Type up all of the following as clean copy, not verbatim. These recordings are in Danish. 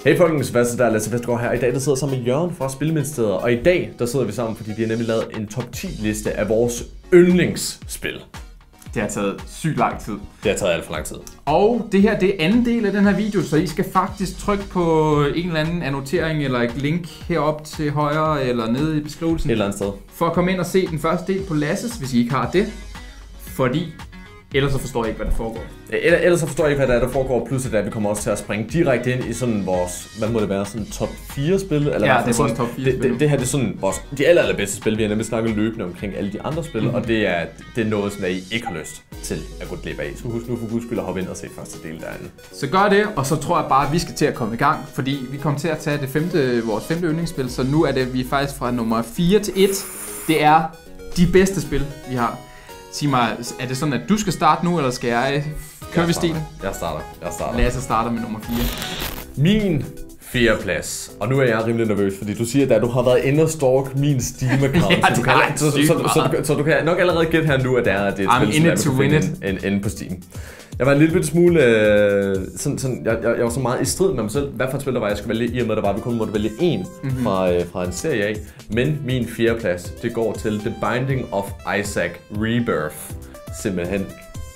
Hey folkens, hvad så der er Lasse Vestergaard her. I dag der sidder sammen med Jørgen fra Spilministeriet, og i dag der sidder vi sammen, fordi vi har nemlig lavet en top 10 liste af vores yndlingsspil. Det har taget sygt lang tid. Det har taget alt for lang tid. Og det her, det er anden del af den her video, så I skal faktisk trykke på en eller anden annotering eller et link heroppe til højre eller nede i beskrivelsen. Et eller andet sted. For at komme ind og se den første del på Lasses, hvis I ikke har det. Fordi ellers så forstår jeg ikke, hvad der foregår. Ellers så forstår jeg ikke, hvad der foregår, plus at vi kommer også til at springe direkte ind i sådan vores, hvad må det være, sådan top 4 spil? Eller ja, det er vores top 4 spil. Det her det er sådan vores, de allerbedste spil, vi har nemlig snakket løbende omkring alle de andre spil, og det er noget, som I ikke har lyst til at gå glip af. Så husk nu for guds skyld at hoppe ind og se første del derinde. Så gør det, og så tror jeg bare, at vi skal til at komme i gang, fordi vi kommer til at tage vores femte yndlingsspil, så nu er det, vi er faktisk fra nummer 4 til 1. Det er de bedste spil, vi har. Sig mig, er det sådan, at du skal starte nu, eller skal jeg køre ved stilen? Jeg starter. Lasse starter med nummer 4. Min 4. plads. Og nu er jeg rimelig nervøs, fordi du siger, at du har været inde og stalk min Steam-account. Ja, så du kan nok allerede gætte her nu, at det er et spil, som jeg kan finde inde på Steam. Jeg var en lille smule jeg var så meget i strid med mig selv, hvad for et spil der var, jeg skulle vælge, i og med, at vi kun måtte vælge en fra en serie af. Men min 4. plads, det går til The Binding of Isaac Rebirth. Simpelthen.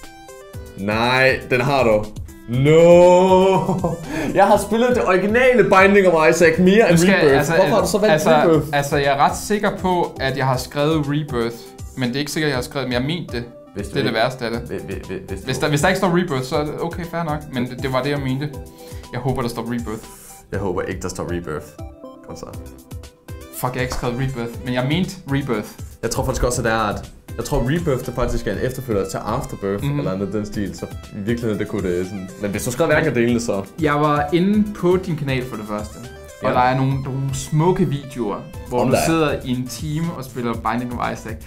Nej, den har du. No! Jeg har spillet det originale Binding of Isaac mere end Rebirth. Hvorfor har du så valgt Rebirth? Altså, jeg er ret sikker på, at jeg har skrevet Rebirth. Men det er ikke sikkert, at jeg har skrevet, men jeg mente det. Det er det værste af det. Hvis der ikke står Rebirth, så er det okay, fair nok. Men det var det, jeg mente. Jeg håber, der står Rebirth. Jeg håber ikke, der står Rebirth. Kom så. Fuck, jeg har ikke skrevet Rebirth, men jeg mente Rebirth. Jeg tror faktisk også, at det er, at jeg tror Rebirth der faktisk er en efterfølger til Afterbirth, eller andet den stil, så i virkeligheden det kunne det sådan. Men hvis du skrev hverken af delene, så... Jeg var inde på din kanal for det første. Og der er nogle smukke videoer, hvor du sidder i en time og spiller Binding of Isaac.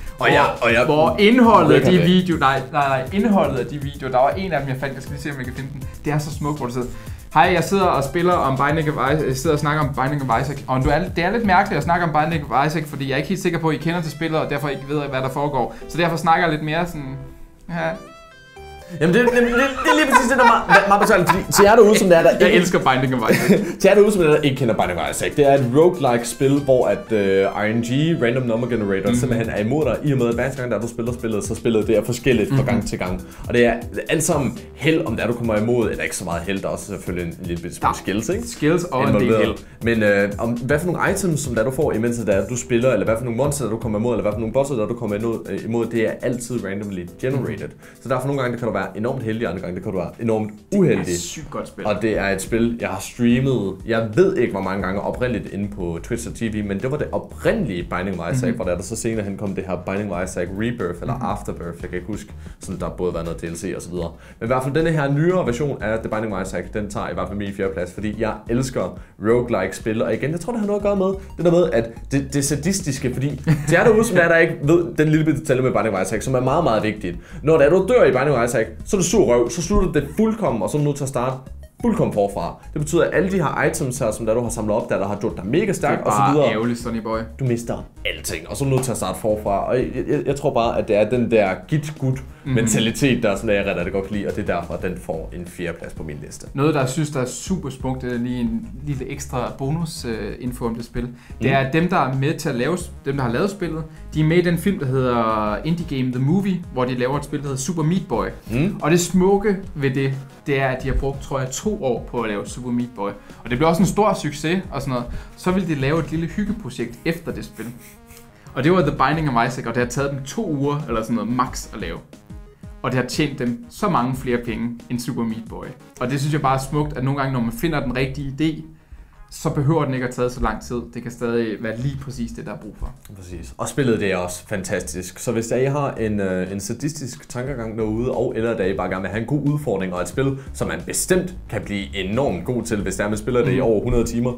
Hvor indholdet af de videoer, indholdet af de videoer, der var en af dem, jeg fandt, jeg skal lige se, om jeg kan finde den. Det er så smukt, hvor du sidder. Hej, jeg sidder og spiller om Binding of Isaac, jeg sidder og snakker om Binding of Isaac. Og det er lidt mærkeligt at snakke om Binding of Isaac, fordi jeg er ikke helt sikker på, at I kender til spillet, og derfor ikke ved, hvad der foregår. Så derfor snakker jeg lidt mere sådan... Ja. Jamen det er lige præcis det, der er meget betalt, fordi til jer derude, som det er, der ikke... Jeg elsker Binding of Isaac. Til jer derude, som det er, der ikke kender Binding of Isaac, det er et roguelike spil, hvor at RNG, Random Number Generator, simpelthen er imod dig, i og med at hver gang, der du spiller spillet, så spillet det er forskelligt fra gang til gang. Og det er alt sammen held, om der du kommer imod, eller ikke så meget held, der er også selvfølgelig en lille bitte smule skills, ikke? Skills og en del held. Men om hvad for nogle items, som der du får, imens der du spiller, eller hvad for nogle monster, der du kommer imod, eller hvad for nogle bosser, der du kommer imod, det er altid randomly generated. Så derfor nogle gange, det kan du være enormt heldig, andre gange det kan du være enormt uheldig. Det er et sygt godt spil. Og det er et spil, jeg har streamet, jeg ved ikke hvor mange gange oprindeligt inde på Twitch og TV, men det var det oprindelige Binding of Isaac, hvor der så senere hen kom det her Binding of Isaac Rebirth eller Afterbirth, jeg kan ikke huske, sådan der både var noget DLC og så videre. Men i hvert fald denne her nyere version af The Binding of Isaac, den tager i hvert fald min 4. plads, fordi jeg elsker roguelike spil, og igen, jeg tror det har noget at gøre med det der med, at det sadistiske, fordi til jer derude, som der ikke ved den lille bitte detalje med Binding of Isaac, som er meget, meget vigtigt. Når du dør i Binding of Isaac, så er du sur røv, så slutter det fuldkommen, og så er du nødt til at starte fuldkommen forfra. Det betyder, at alle de her items her, som du har samlet op, der har gjort dig mega stærk og så videre. Det er bare ærgerligt, Sonny Boy. Du mister alting, og så er du nødt til at starte forfra. Og jeg tror bare, at det er den der mentalitet, der som jeg rigtig godt kan lide, og det er derfor, at den får en 4. plads på min liste. Noget, der synes, der er super smukt, det er lige en lille ekstra bonus-info om det spil. Det er, at dem, der er med til at lave, dem, der har lavet spillet, de er med i den film, der hedder Indie Game The Movie, hvor de laver et spil, der hedder Super Meat Boy. Og det smukke ved det er, at de har brugt, tror jeg, 2 år på at lave Super Meat Boy. Og det blev også en stor succes og sådan noget. Så ville de lave et lille hyggeprojekt efter det spil. Og det var The Binding of Isaac, og det har taget dem 2 uger eller sådan noget max at lave. Og det har tjent dem så mange flere penge end Super Meat Boy. Og det synes jeg bare er smukt, at nogle gange, når man finder den rigtige idé, så behøver den ikke at tage så lang tid. Det kan stadig være lige præcis det, der er brug for. Præcis. Og spillet det er også fantastisk. Så hvis I har en sadistisk tankegang derude, og eller da I bare gerne vil have en god udfordring og et spil, som man bestemt kan blive enormt god til, hvis man spiller det i over 100 timer,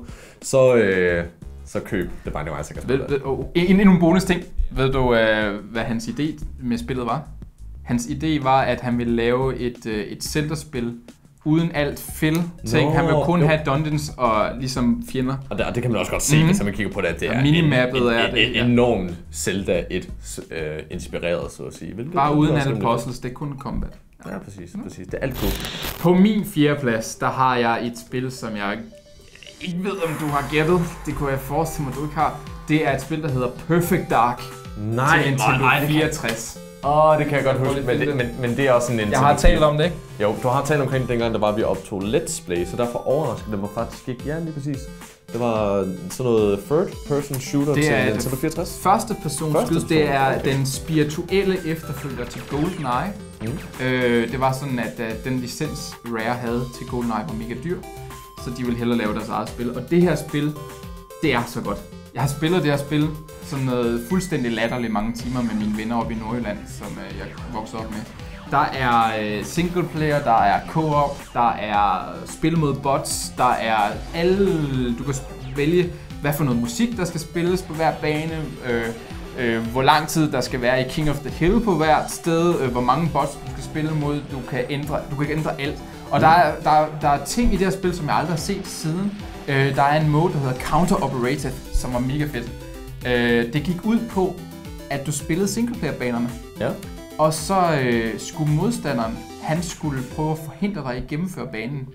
så køb The Binding of Isaac. Endnu en bonus ting. Ved du, hvad hans idé med spillet var? Hans idé var, at han ville lave et Zelda-spil uden alt fill-ting. Han vil kun have dungeons og ligesom fjender. Og det kan man også godt se, hvis man kigger på det, at det er en enormt Zelda 1 inspireret, så at sige. Bare uden alle puzzles, det er kun combat. Ja, præcis. Det er alt godt. På min 4. plads, der har jeg et spil, som jeg ikke ved, om du har gættet. Det kunne jeg forestille mig, du ikke har. Det er et spil, der hedder Perfect Dark. Nej, til Nintendo 64. Det kan jeg godt huske, men det er også en Nintendo. Jeg har talt om det, ikke? Jo, du har talt omkring dengang, der var vi optog Let's Play, så derfor overraskede det mig faktisk ikke. Ja, lige præcis. Det var sådan noget third-person shooter til Nintendo 64. Første person skyd, det er den spirituelle efterfølger til GoldenEye. Det var sådan, at den licens Rare havde til GoldenEye var mega dyr, så de ville hellere lave deres eget spil. Og det her spil, det er så godt. Jeg har spillet det her spil sådan noget fuldstændig latterligt mange timer med mine venner oppe i Nordjylland, som jeg voksede op med. Der er single player, der er co-op, der er spil mod bots, der er alle... Du kan vælge, hvad for noget musik, der skal spilles på hver bane, hvor lang tid der skal være i King of the Hill på hvert sted, hvor mange bots du skal spille mod, du kan ændre alt. Og der er ting i det her spil, som jeg aldrig har set siden. Der er en mode, der hedder Counter-Operated, som var mega fedt. Det gik ud på, at du spillede singleplayer-banerne. Ja. Og så skulle modstanderen, han skulle prøve at forhindre dig i at gennemføre banen.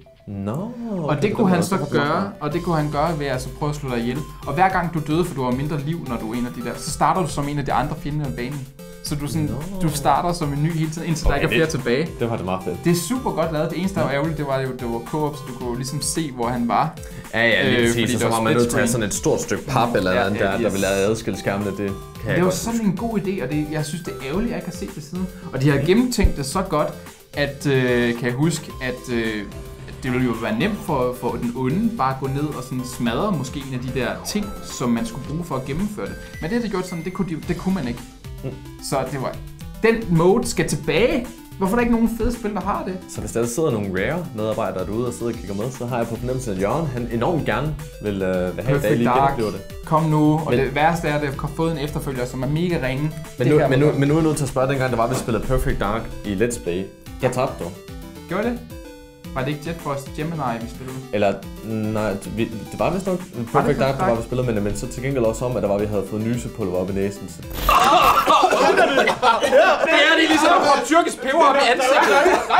Og det kunne han så gøre, og det kunne han gøre ved at så prøve at slå dig ihjel. Og hver gang du døde, for du har mindre liv, når du er en af de der, så starter du som en af de andre fjender af banen. Så du starter som en ny hele tiden, indtil der ikke er flere tilbage. Det var det meget fedt. Det er super godt lavet. Det eneste, der var ærgerligt, det var co-op, så du kunne ligesom se, hvor han var. Ja, lige præcis. Så var man nødt til at have sådan et stort stykke pap eller andet der ville have adskilt skærmene. Det var sådan en god idé, og jeg synes, det er ærgerligt, at jeg ikke har set det siden. Og de har gennemtænkt det så godt, at kan jeg huske, at det ville jo være nemt for den onde bare at gå ned og sådan smadre måske en af de der ting, som man skulle bruge for at gennemføre det. Men det har de gjort sådan, det kunne man ikke. Så det var... Den mode skal tilbage. Hvorfor er der ikke nogen fede spil, der har det? Så hvis der sidder nogle Rare medarbejdere derude og sidder og kigger med, så har jeg på fornemmelsen, at Jørgen han enormt gerne vil have i dag lige genopleve det. Kom nu, og det værste er, at jeg har fået en efterfølger, som er mega ringe. Men nu er jeg nødt til at spørge, dengang der var, vi spillede Perfect Dark i Let's Play. Jeg tabte du. Gjorde det? Var det ikke Jet Force Gemini, vi spillede? Eller, nej, det var vist nok Perfect Dark, der var vi spillede, men så til gengæld også om, at der var, vi havde fået nysepulver op i næsen. Så. Det er det ligesom at få tyrkisk peber op i ansigtet.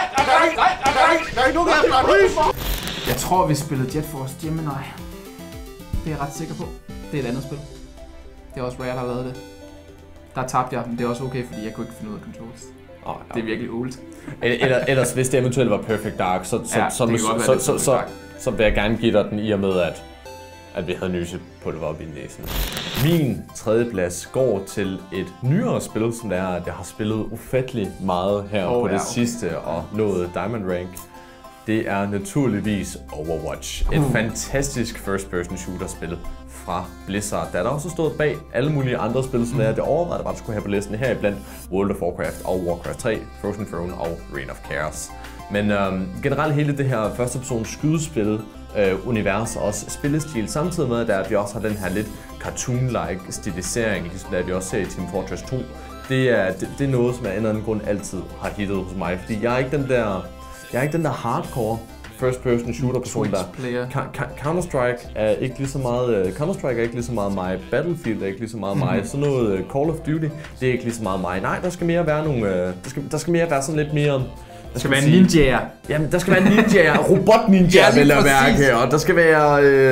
Nej. Jeg tror, vi spillede Jet Force Gemini. Det er jeg ret sikker på. Det er et andet spil. Det er også Rare, der har lavet det. Der tabte jeg, men det er også okay, fordi jeg kunne ikke finde ud af controls. Det er virkelig old. Ellers, hvis det eventuelt var Perfect Dark, så vil jeg gerne give dig den i og med, at vi havde nysepulver op i næsen. Min tredjeplads går til et nyere spil, som det er, at jeg har spillet ufattelig meget her på det sidste og nået Diamond Rank. Det er naturligvis Overwatch. Et fantastisk first-person shooter-spil fra Blizzard, der også stået bag alle mulige andre spil, som det overvejede, at skulle have på listen her iblandt World of Warcraft og Warcraft 3, Frozen Throne og Reign of Chaos. Men generelt hele det her første-persons skydespil univers og også spillestil, samtidig med at vi også har den her lidt cartoon-like stilisering, ligesom det vi også ser i Team Fortress 2. Det er noget, som af en eller anden grund altid har hittet hos mig, fordi jeg er ikke den der hardcore first-person shooter-person der. Counter-Strike er ikke lige så meget mig. Battlefield er ikke lige så meget mig. Sådan noget Call of Duty, det er ikke lige så meget mig. Nej, der skal mere være nogle... Der skal mere være sådan lidt mere... Der skal være ninjaer. Jamen, der skal være ninjaer. Robot-ninjaer, vil jeg mærke her. Og der skal være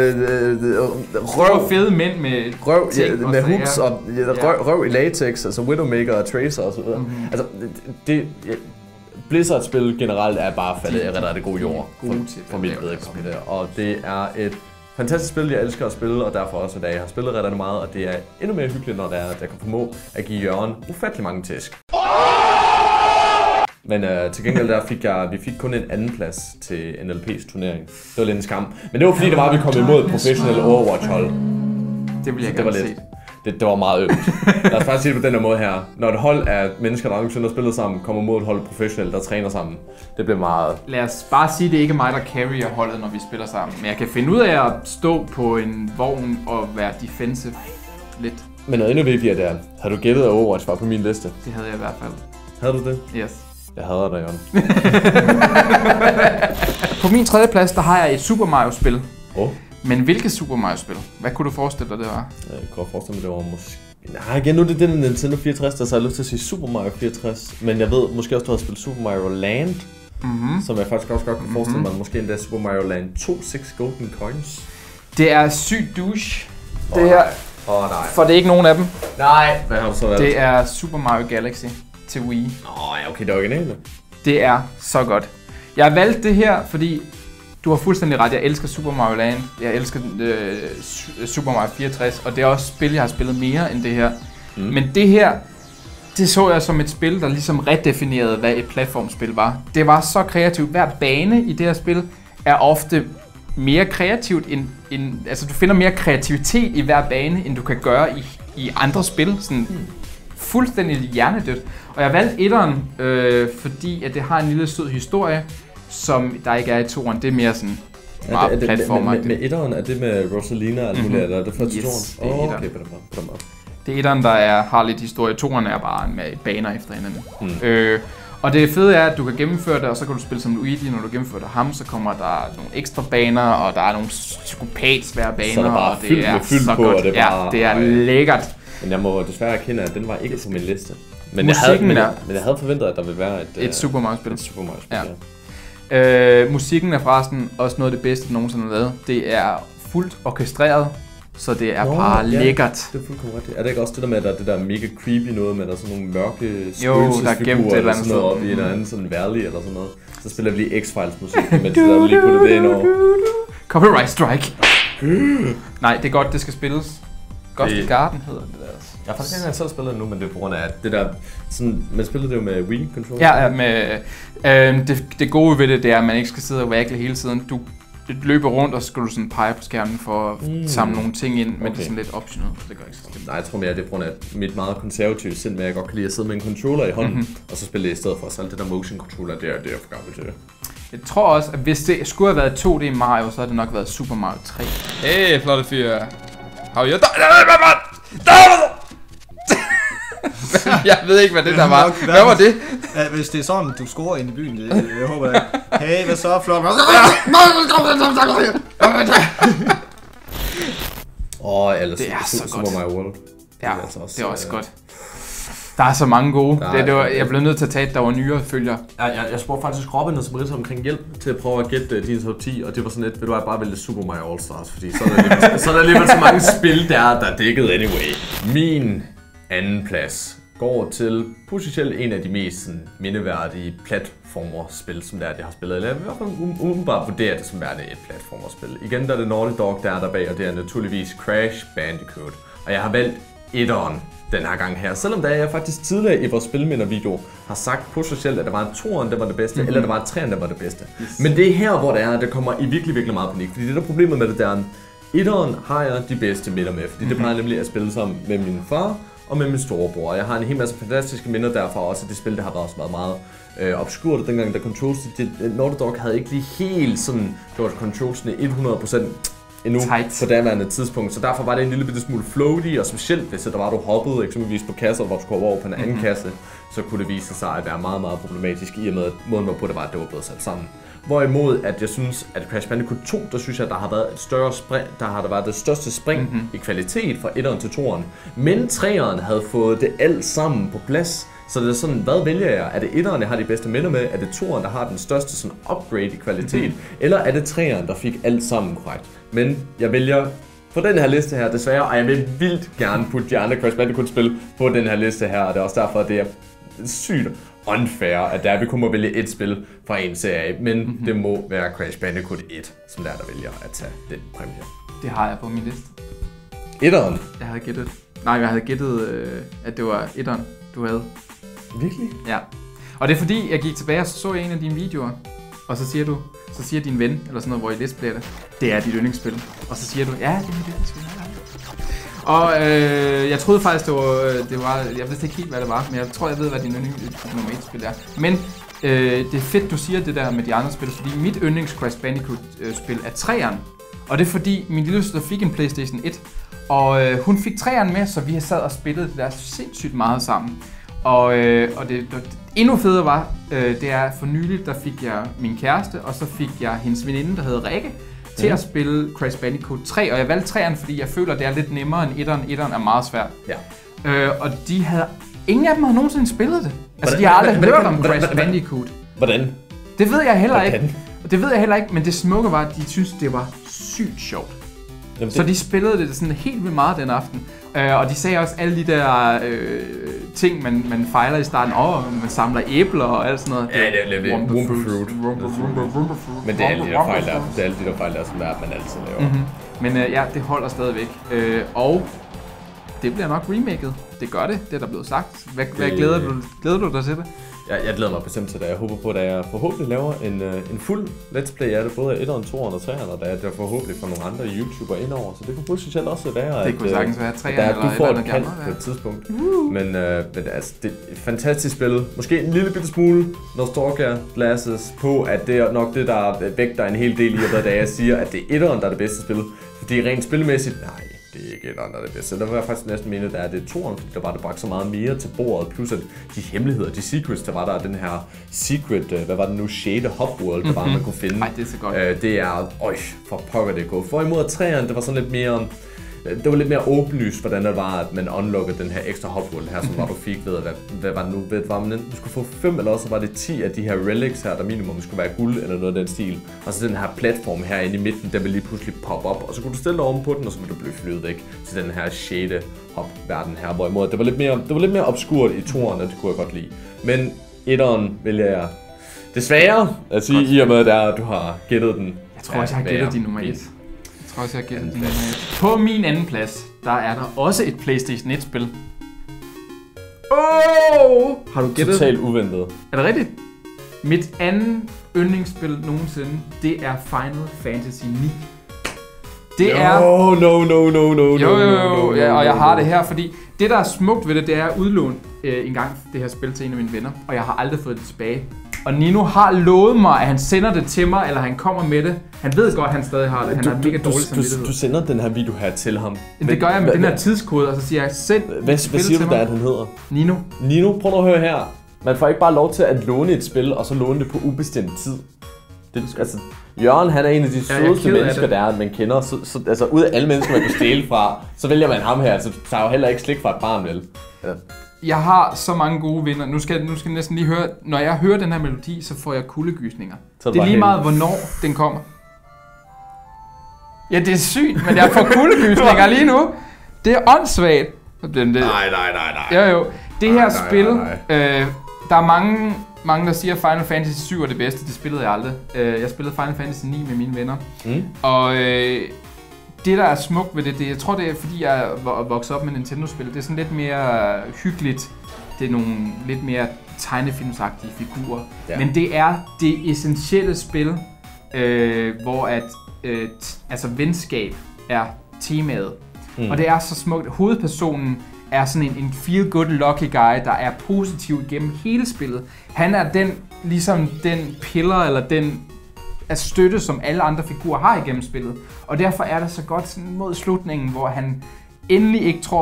røv. Fede mænd med røv med hooks og røv i latex, altså Widowmaker og Tracer og så videre. Altså, Blizzard-spil generelt er bare faldet i ret god jord for mit vedkommende. Og det er et fantastisk spil, jeg elsker at spille, og derfor også, at jeg har spillet ret meget, og det er endnu mere hyggeligt, når jeg kan formå at give Jørgen ufattelig mange tæsk. Men til gengæld vi fik kun en anden plads til NLP's turnering. Det var lidt en skam. Men det var fordi, vi kom imod et professionelt Overwatch-hold. Det ville jeg gerne se. Det var meget ømt. Lad os faktisk sige det på den her måde her. Når et hold af mennesker, der nogensinde har spillet sammen, kommer mod et hold professionelt, der træner sammen, det bliver meget... Lad os bare sige, at det ikke er mig, der carrier holdet, når vi spiller sammen. Men jeg kan finde ud af at stå på en vogn og være defensive lidt. Men noget endnu vigtigere der. Har du gættet, at Overwatch var på min liste? Det havde jeg i hvert fald. Havde du det? Yes. Jeg hader dig, Jørgen. På min tredje plads, der har jeg et Super Mario-spil. Men hvilket Super Mario-spil? Hvad kunne du forestille dig, det var? Jeg kunne forestille mig, det var måske... Nej, igen, nu er det den Nintendo 64, der så har lyst til at sige Super Mario 64. Men jeg ved måske også, du har spillet Super Mario Land. Som jeg faktisk også godt kunne forestille mig. Måske endda Super Mario Land 2 6 Golden Coins. Det er sygt douche. Det her. Nej. For det er ikke nogen af dem. Nej. Hvad har du så valgt? Det er Super Mario Galaxy til Wii. Ja, okay, det er originalt. Det er så godt. Jeg har valgt det her, fordi du har fuldstændig ret. Jeg elsker Super Mario Land. Jeg elsker Super Mario 64, og det er også spil, jeg har spillet mere end det her. Men det her, det så jeg som et spil, der ligesom redefinerede, hvad et platformspil var. Det var så kreativt. Hver bane i det her spil er ofte mere kreativt altså du finder mere kreativitet i hver bane, end du kan gøre i andre spil. Sådan fuldstændig hjernedødt. Og jeg valgte etteren, fordi at det har en lille sød historie, som der ikke er i toeren. Det er mere sådan meget platformer. Med etteren, er det med Rosalina og alt muligt, eller er det første toeren? Okay, på den måde. Det er etteren, der har lidt historie. Toeren er bare med baner efter hinanden. Og det fede er, at du kan gennemføre det, og så kan du spille som Luigi. Når du gennemfører det ham, så kommer der nogle ekstra baner, og der er nogle psykopatsvære baner. Så er der bare fyldt med fyld på, godt. og det er bare... Ja, det er lækkert. Men jeg må desværre erkende, at den var ikke på min liste. Men jeg havde forventet, at der ville være et Super Mario-spil. Et Super Mario-spil, ja. Musikken er forresten også noget af det bedste, der nogensinde har lavet. Det er fuldt orkestreret, så det er bare lækkert. Det er fuldkommen rigtigt. Er det ikke også det der med, at der er det der mega creepy noget med, at der er sådan nogle mørke spøgelsesfigurer eller sådan noget oppe i en anden sådan valley eller sådan noget? Så spiller vi lige X-Files musik, mens der lige putter det ind over. Copyright strike. Nej, det er godt, det skal spilles. Ghost Garden hedder det der. Jeg har faktisk ikke selv spillet det nu, men det er på grund af, at det der... Sådan, man spiller det jo med Wii Controller. Ja, med, det gode ved det, det er, at man ikke skal sidde og vakle hele tiden. Du løber rundt, og så skal du sådan pege på skærmen for at samle nogle ting ind, men det er sådan lidt optional, så det gør ikke så slemt. Nej, jeg tror mere, det er på grund af mit meget konservative sind, med at jeg godt kan lide at sidde med en controller i hånden, og så spille det i stedet for. Så alt det der motion controller, det er for gammelt til det. Jeg tror også, at hvis det skulle have været 2D Mario, så havde det nok været Super Mario 3. Hey, flotte fyr. How you Jeg ved ikke, hvad det der var. Hvad var det? Hvis det er sådan, du scorer ind i byen, jeg håber jeg. Hey, hvad så, flot? Ellers det er så Super godt. Mario World. Ja, det er også godt. Der er så mange gode. Jeg blev nødt til at tage, at der var nyere følger. Jeg spurgte faktisk Robin og Sabrina omkring hjælp til at prøve at gætte din top 10, og det var sådan lidt, vil du bare vælge Super Mario All Stars, fordi så er der alligevel så mange spil, der er dækket anyway. Min anden plads går til potentielt en af de mest mindeværdige platformerspil, som det er, jeg har spillet. Eller jeg vil i hvert fald umiddelbart vurdere det som værende et platformerspil. Igen, der er det Naughty Dog, der er der bag, og det er naturligvis Crash Bandicoot. Og jeg har valgt etteren den her gang her. Selvom da jeg faktisk tidligere i vores spilmindervideo har sagt potentielt, at der var en toeren, der var det bedste, eller der var en treeren, der var det bedste. Yes. Men det er her, hvor det kommer i virkelig meget panik. Fordi det der problemet med det der, etteren har jeg de bedste minder med. Fordi det plejer nemlig at spille sammen med min far og med min storebror. Jeg har en hel masse fantastiske minder derfra også, at det spil, der har været meget obskurt dengang, da Controls, Naughty Dog havde ikke lige helt sådan gjort controlsene 100% endnu på daværende tidspunkt, så derfor var det en lille bitte smule floaty, og specielt hvis der var, du hoppede eksempelvis på kasser, hvor du skulle over på en anden kasse, så kunne det vise sig at være meget problematisk, i og med at måden hvorpå det var, at det var blevet sat sammen. Hvorimod, at jeg synes, at Crash Bandicoot 2, der synes jeg, der har været et større spring, der har der været det største spring i kvalitet fra 1'eren til 2'eren. Men 3'eren havde fået det alt sammen på plads. Så det er sådan, hvad vælger jeg? Er det 1'eren, jeg har de bedste minder med? Er det 2'eren, der har den største sådan upgrade i kvalitet? Eller er det 3'eren, der fik alt sammen korrekt? Men jeg vælger på den her liste her desværre, og jeg vil vildt gerne putte de andre Crash Bandicoot-spil på den her liste her, og det er også derfor, at det er sygt unfair, at der vi kun må vælge et spil fra en serie, men det må være Crash Bandicoot 1, som der vælger at tage den præmie. Det har jeg på min liste. 1'eren? Jeg havde gættet, at det var 1'eren, du havde. Virkelig? Ja. Og det er fordi, jeg gik tilbage og så en af dine videoer, og så siger din ven, eller sådan noget, hvor I let's play det er dit yndlingsspil. Og så siger du, ja, det er mit yndlingsspil. Og jeg troede faktisk, det var, jeg vidste ikke helt, hvad det var, men jeg tror, jeg ved, hvad din nummer 1-spil er. Men det er fedt, du siger det der med de andre spil, fordi mit yndlings Crash Bandicoot-spil er 3'eren. Og det er fordi, min lille søster fik en PlayStation 1, og hun fik 3'eren med, så vi sad og spillede det der sindssygt meget sammen. Og det endnu federe var, det er for nyligt, der fik jeg min kæreste, og så fik jeg hendes veninde, der hedder Rikke, til at spille Crash Bandicoot 3, og jeg valgte 3'eren, fordi jeg føler, det er lidt nemmere end 1'eren. 1'eren er meget svært. Ja. Og ingen af dem har nogensinde spillet det. Altså, de har aldrig hørt om Crash Bandicoot. Hvordan? Det ved jeg heller ikke. Det ved jeg heller ikke, men det smukke var, at de synes, det var sygt sjovt. Jamen, Så de spillede det sådan helt vildt meget den aften. Og de sagde også alle de der ting, man fejler i starten. Man samler æbler og alt sådan noget. Ja, det er Wumperfruit. Men det er alle de der fejl der. Det er alle de der fejl der, som er, man altid laver. Mm-hmm. Men ja, det holder stadigvæk. Og det bliver nok remaket. Det gør det. Det er der blevet sagt. Hvad glæder du dig til det? Jeg glæder mig bestemt til det. Jeg håber på, at jeg forhåbentlig laver en fuld let's play af det, både af 1'eren, 2'eren og 3'eren, og der forhåbentlig får nogle andre YouTubere indover, så det kunne potentielt også være, det kunne sagtens være 3'eren eller du får et kald på et tidspunkt. Men altså, det er et fantastisk spil. Måske en lille bitte smule nostalgia glasses på, at det er nok det, der vægter en hel del i, og da jeg siger, at det er 1'eren, der er det bedste spil. Fordi rent spilmæssigt, nej. Det er ikke et andet det bedste. Så der var jeg faktisk næsten mene, at det er 2'eren, fordi der var det bragt så meget mere til bordet. Plus at de hemmeligheder, de secrets, der var der den her secret, hvad var det nu, Shade Hub World, der var, man kunne finde. Ej, det er så godt. Det er, for pokker det gå. Hvorimod at 3'eren, det var sådan lidt mere... Det var lidt mere åbenlyst, hvordan det var, at man unlockede den her ekstra hopworld her, som var du fik ved, hvad var det nu? Var man enten skulle få 5, eller også var det 10 af de her relics her, der minimum skulle være guld eller noget af den stil. Og så den her platform herinde i midten, der vil lige pludselig poppe op, og så kunne du stille dig oven på den, og så ville du blive flyvet væk til den her shade hop verden her. Hvorimod det var lidt mere obskurt i 2'eren, og det kunne jeg godt lide. Men 1'eren vælger jeg desværre at sige, i og med at du har gættet den. Jeg tror også, jeg har gættet din nummer 1. På min anden plads, der er der også et PlayStation 1-spil. Har du gættet? Totalt uventet. Er det rigtigt? Mit anden yndlingsspil nogensinde, det er Final Fantasy 9. Det er... Jo, og jeg har det her, fordi det, der er smukt ved det, det er at udlåne engang det her spil til en af mine venner, og jeg har aldrig fået det tilbage. Og Nino har lovet mig, at han sender det til mig, eller han kommer med det. Han ved godt, at han stadig har det. Han har mega dårlig samvittighed. Du sender den her video her til ham. Det gør jeg med den her tidskode, og så siger jeg, send hvad siger du, at han hedder? Nino, prøv at høre her. Man får ikke bare lov til at låne et spil, og så låne det på ubestemt tid. Altså, Jørgen, han er en af de sødeste mennesker, der er, man kender. Så altså, ud af alle mennesker, man kan stjæle fra, så vælger man ham her. Så tager jo heller ikke slik fra et barn, vel? Ja. Jeg har så mange gode venner. Nu skal jeg næsten lige høre, når jeg hører den her melodi, så får jeg kuldegysninger. Det er lige meget, hvornår den kommer. Ja, det er sygt, men jeg får kuldegysninger lige nu. Det er åndssvagt. Nej. Jo. Det her spil, der er mange, der siger, at Final Fantasy 7 er det bedste. Det spillede jeg aldrig. Jeg spillede Final Fantasy 9 med mine venner. Og det, der er smukt ved det, jeg tror, det er, fordi jeg er vokset op med Nintendo-spil. Det er sådan lidt mere hyggeligt. Det er nogle lidt mere tegnefilmsagtige figurer. Ja. Men det er det essentielle spil, hvor altså venskab er temaet. Og det er så smukt. Hovedpersonen er sådan en feel-good lucky guy, der er positiv gennem hele spillet. Han er ligesom den piller, eller den af støtte, som alle andre figurer har igennem spillet. Og derfor er det så godt sådan mod slutningen, hvor han endelig ikke tror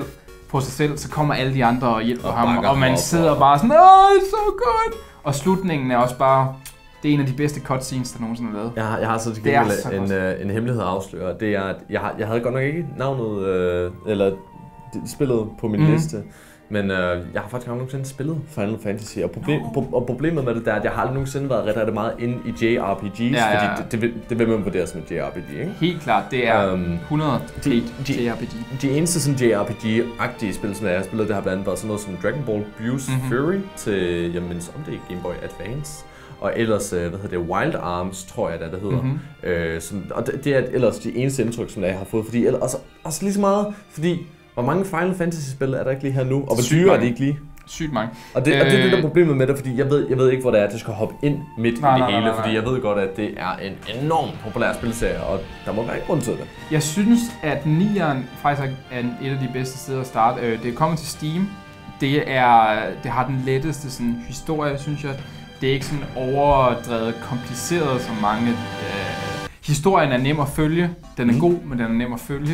på sig selv, så kommer alle de andre og hjælper ham, og man sidder bare sådan, så godt! Og slutningen er også bare, det er en af de bedste cutscenes, der nogensinde er lavet. Jeg har så til gengæld en hemmelighed at afsløre. Det er, at jeg havde godt nok ikke navnet, eller spillet på min liste. Men jeg har faktisk aldrig nogensinde spillet Final Fantasy, og problemet med det er, at jeg har aldrig nogensinde været ret meget inde i JRPGs, fordi det vil man vurdere som et JRPG, ikke? Helt klart, det er 100 JRPG. De eneste sådan JRPG-agtige spil, som jeg har spillet, det har blandt andet været sådan noget som Dragon Ball Fuse Fury til, jeg mindes om det er Game Boy Advance. Og ellers, Wild Arms, tror jeg, det hedder. Og det er ellers de eneste indtryk, som jeg har fået, fordi også lige så meget, fordi hvor mange Final Fantasy-spil er der ikke lige her nu, og hvor dyre er det ikke lige? Sygt mange. Og det er det, der er problemet med det, fordi jeg ved ikke, hvor det er, at det skal hoppe ind midt i det hele, fordi jeg ved godt, at det er en enormt populær spilserie, og der må være en grund til det. Jeg synes, at 9'eren faktisk er et af de bedste steder at starte. Det er kommet til Steam. Det har den letteste sådan, historie, synes jeg. Det er ikke sådan overdrevet kompliceret som mange. Historien er nem at følge. Den er god, men den er nem at følge.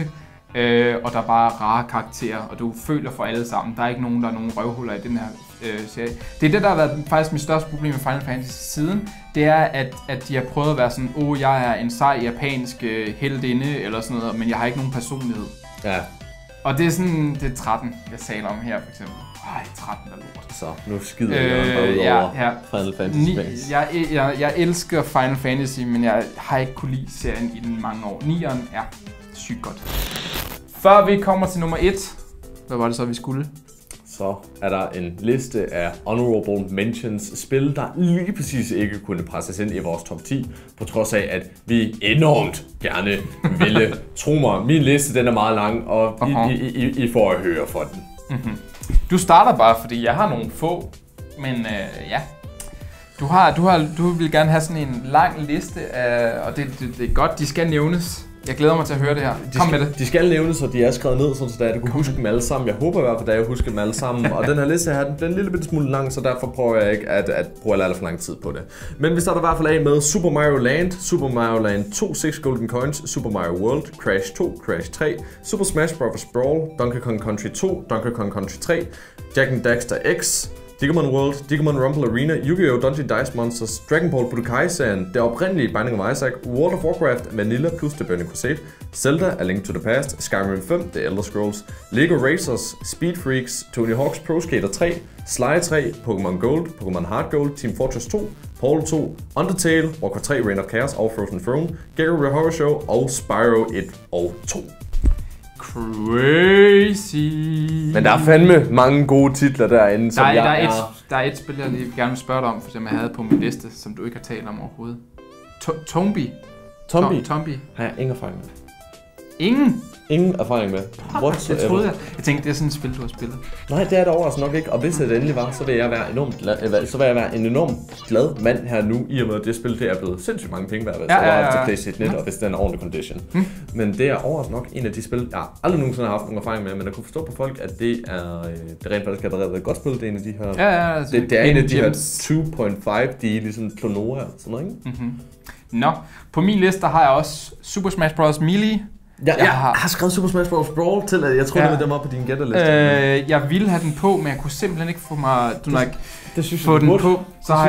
Og der er bare rare karakterer, og du føler for alle sammen. Der er ikke nogen, der er nogen røvhuller i den her serie. Det er det, der har været faktisk mit største problem med Final Fantasy siden. Det er, at de har prøvet at være sådan, jeg er en sej japansk heldinde, eller sådan noget, men jeg har ikke nogen personlighed. Ja. Og det er sådan, det er 13, jeg taler om her for eksempel. 13 er lort. Så, nu skider jeg bare ud over Final Fantasy. Jeg elsker Final Fantasy, men jeg har ikke kunne lide serien i den mange år. 9'eren er Sygt godt. Før vi kommer til nummer 1, hvad var det så, vi skulle? Så er der en liste af honorable mentions spil, der lige præcis ikke kunne presses ind i vores top 10, på trods af, at vi enormt gerne ville. Tro mig, min liste den er meget lang, og I får at høre for den. Mm-hmm. Du starter bare, fordi jeg har nogle få, men ja. Du vil gerne have sådan en lang liste, og det er godt, de skal nævnes. Jeg glæder mig til at høre det her. Kom med det. De skal nævnes, og de er skrevet ned, så du kunne huske dem alle sammen. Jeg håber i hvert fald, at jeg husker dem alle sammen. Og den her liste her, den bliver en lille smule lang, så derfor prøver jeg ikke at bruge alt for lang tid på det. Men vi starter i hvert fald af med Super Mario Land, Super Mario Land 2, 6 Golden Coins, Super Mario World, Crash 2, Crash 3, Super Smash Bros. Brawl, Donkey Kong Country 2, Donkey Kong Country 3, Jak and Daxter X, Digimon World, Digimon Rumble Arena, Yu-Gi-Oh! Dungeon Dice Monsters, Dragon Ball Budokai-serien, det oprindelige Binding of Isaac, World of Warcraft, Vanilla plus The Burning Crusade, Zelda, A Link to the Past, Skyrim 5, The Elder Scrolls, Lego Racers, Speed Freaks, Tony Hawk's Pro Skater 3, Sly 3, Pokémon Gold, Pokémon Heart Gold, Team Fortress 2, Portal 2, Undertale, Warcraft 3, Reign of Chaos og Frozen Throne, Gecko the Horror Show og Spyro 1 og 2. Crazy. Men der er fandme mange gode titler derinde, som der er et spil, jeg lige gerne vil spørge dig om, for eksempel jeg havde på min liste, som du ikke har talt om overhovedet. Tombi. Har jeg ingen erfaring med. Ingen erfaring med. Det troede jeg. Jeg tænkte, det er sådan et spil, du har spillet. Nej, det er det også nok ikke. Og hvis det endelig var, så vil jeg være en enormt glad mand her nu, i og med at det spil det er blevet sindssygt mange penge værd, hvis det var til PlayStation 1, og hvis det er en ordentlig condition. Men det er også nok en af de spil, jeg aldrig nogensinde har haft nogen erfaring med, men jeg kunne forstå på folk, at det er det rent faktisk er et godt spil. Det er en af de her. Det er en af de her 2.5D, ligesom Klonoa og sådan noget, ikke? Nå, på min liste der har jeg også Super Smash Bros. Melee. Jeg har skrevet Super Smash Bros. Brawl til, at jeg tror, det var dem op på din gætterliste. Jeg ville have den på, men jeg kunne simpelthen ikke få mig få den på.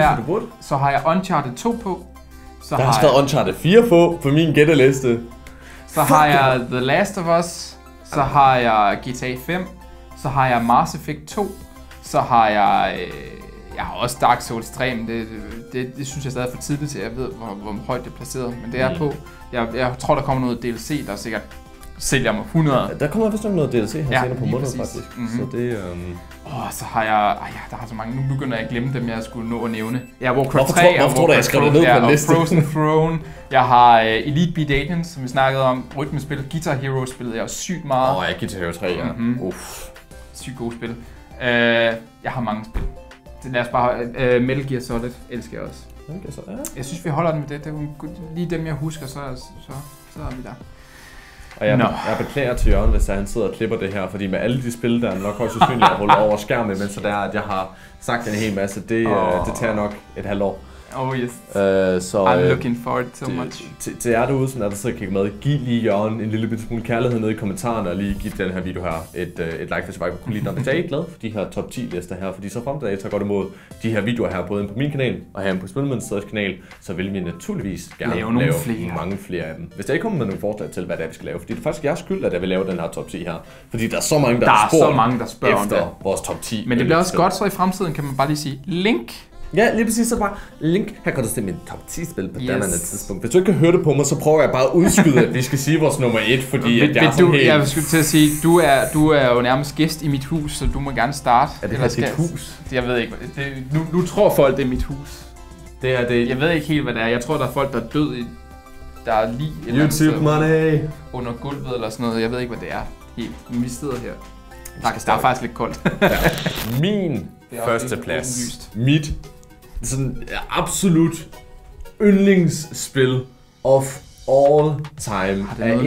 Så har jeg Uncharted 2 på. Der har skrevet Uncharted 4 på min gætterliste. Så har jeg The Last of Us. Så har jeg GTA 5. Så har jeg Mass Effect 2. Så har jeg har også Dark Souls 3, men det synes jeg stadig er for tidligt til, jeg ved, hvor højt det er placeret. Men det er på. Jeg tror, der kommer noget DLC, der sikkert sælger mig 100. Der kommer vist nok noget DLC her senere på måneden, faktisk. Så det... så har jeg... der har så mange. Nu begynder jeg at glemme dem, jeg skulle nå at nævne. Jeg har Warcraft 3, hvorfor tror du, jeg skrev det ned på en liste? Frozen Throne. Jeg har Elite Beat Agents, som vi snakkede om. Rytmespil. Guitar Hero spillede jeg sygt meget. Ja, Guitar Hero 3, ja. Sygt gode spil. Jeg har mange spil. Lad os bare... Metal Gear Solid elsker jeg også. Okay, så, ja. Jeg synes, vi holder den med det. Det er lige dem, jeg husker, så er vi der. Og jeg beklager til Jørgen, hvis han sidder og klipper det her, fordi med alle de spil, der er nok højst sandsynligt at rulle over skærmen, men så der at jeg har sagt en hel masse, det tager nok et halvt år. Oh yes. Så, I'm looking forward so much. Til jer derude, som er der så kigger med, giv lige Jørgen en lille smule kærlighed nede i kommentarerne, og lige giv den her video her et like, hvis jeg kunne lide den. Hvis jeg er ikke glad for de her top 10 lister her, fordi så frem til jeg tager godt imod de her videoer her, både på min kanal og her på Spillemandstedets kanal, så vil vi naturligvis gerne lave mange flere af dem. Hvis der ikke kommer med nogle forslag til, hvad det er, vi skal lave, fordi det er faktisk jeres skyld, at jeg vil lave den her top 10 her, fordi der er så mange, der spørger efter vores top 10. Men det bliver også godt, så i fremtiden kan man bare lige sige link. Ja, lige præcis, så bare link. Her kan du se min top 10 spil på daværende tidspunkt. Hvis du ikke kan høre det på mig, så prøver jeg bare at udskyde, at vi skal sige vores nummer 1, fordi jeg er sådan helt... Jeg skulle til at sige, du er jo nærmest gæst i mit hus, så du må gerne starte. Er det her dit hus? Jeg ved ikke, nu tror folk, det er mit hus. Det er det. Jeg ved ikke helt, hvad det er. Jeg tror, der er folk, der er død i... Der er lige et YouTube money! Under gulvet eller sådan noget. Jeg ved ikke, hvad det er helt. Men vi sidder her. Der er faktisk lidt koldt. Min første plads. Mit sådan absolut yndlingsspil of all time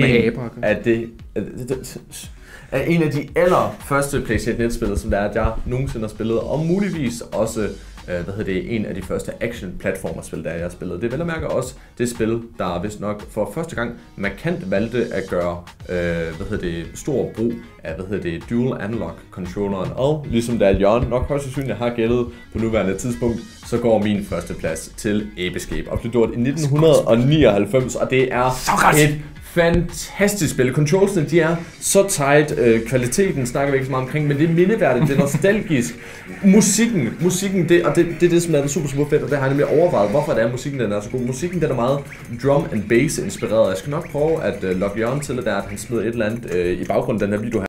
er en af de allerførste PlayStation 1-spil, som der er, at jeg nogensinde har spillet, og muligvis også en af de første action-platformerspil, der jeg har spillet. Det er vel at mærke også det spil, der vist nok for første gang markant valgte at gøre stor brug af dual analog controlleren, og ligesom da Jørgen nok højst sandsynligt har gældet på nuværende tidspunkt, så går min første plads til Ape Escape, og blev gjort i 1999, og det er et fantastisk spil. Controlsene, de er så tight. Kvaliteten snakker vi ikke så meget omkring, men det er mindeværdigt, det er nostalgisk. Musikken, det er det, som er super, super fedt, og det har jeg nemlig overvejet, hvorfor det er, musikken den er så god. Musikken, den er meget drum and bass inspireret. Jeg skal nok prøve at logge Jørgen til det der, at han smider et eller andet i baggrunden af den her video her.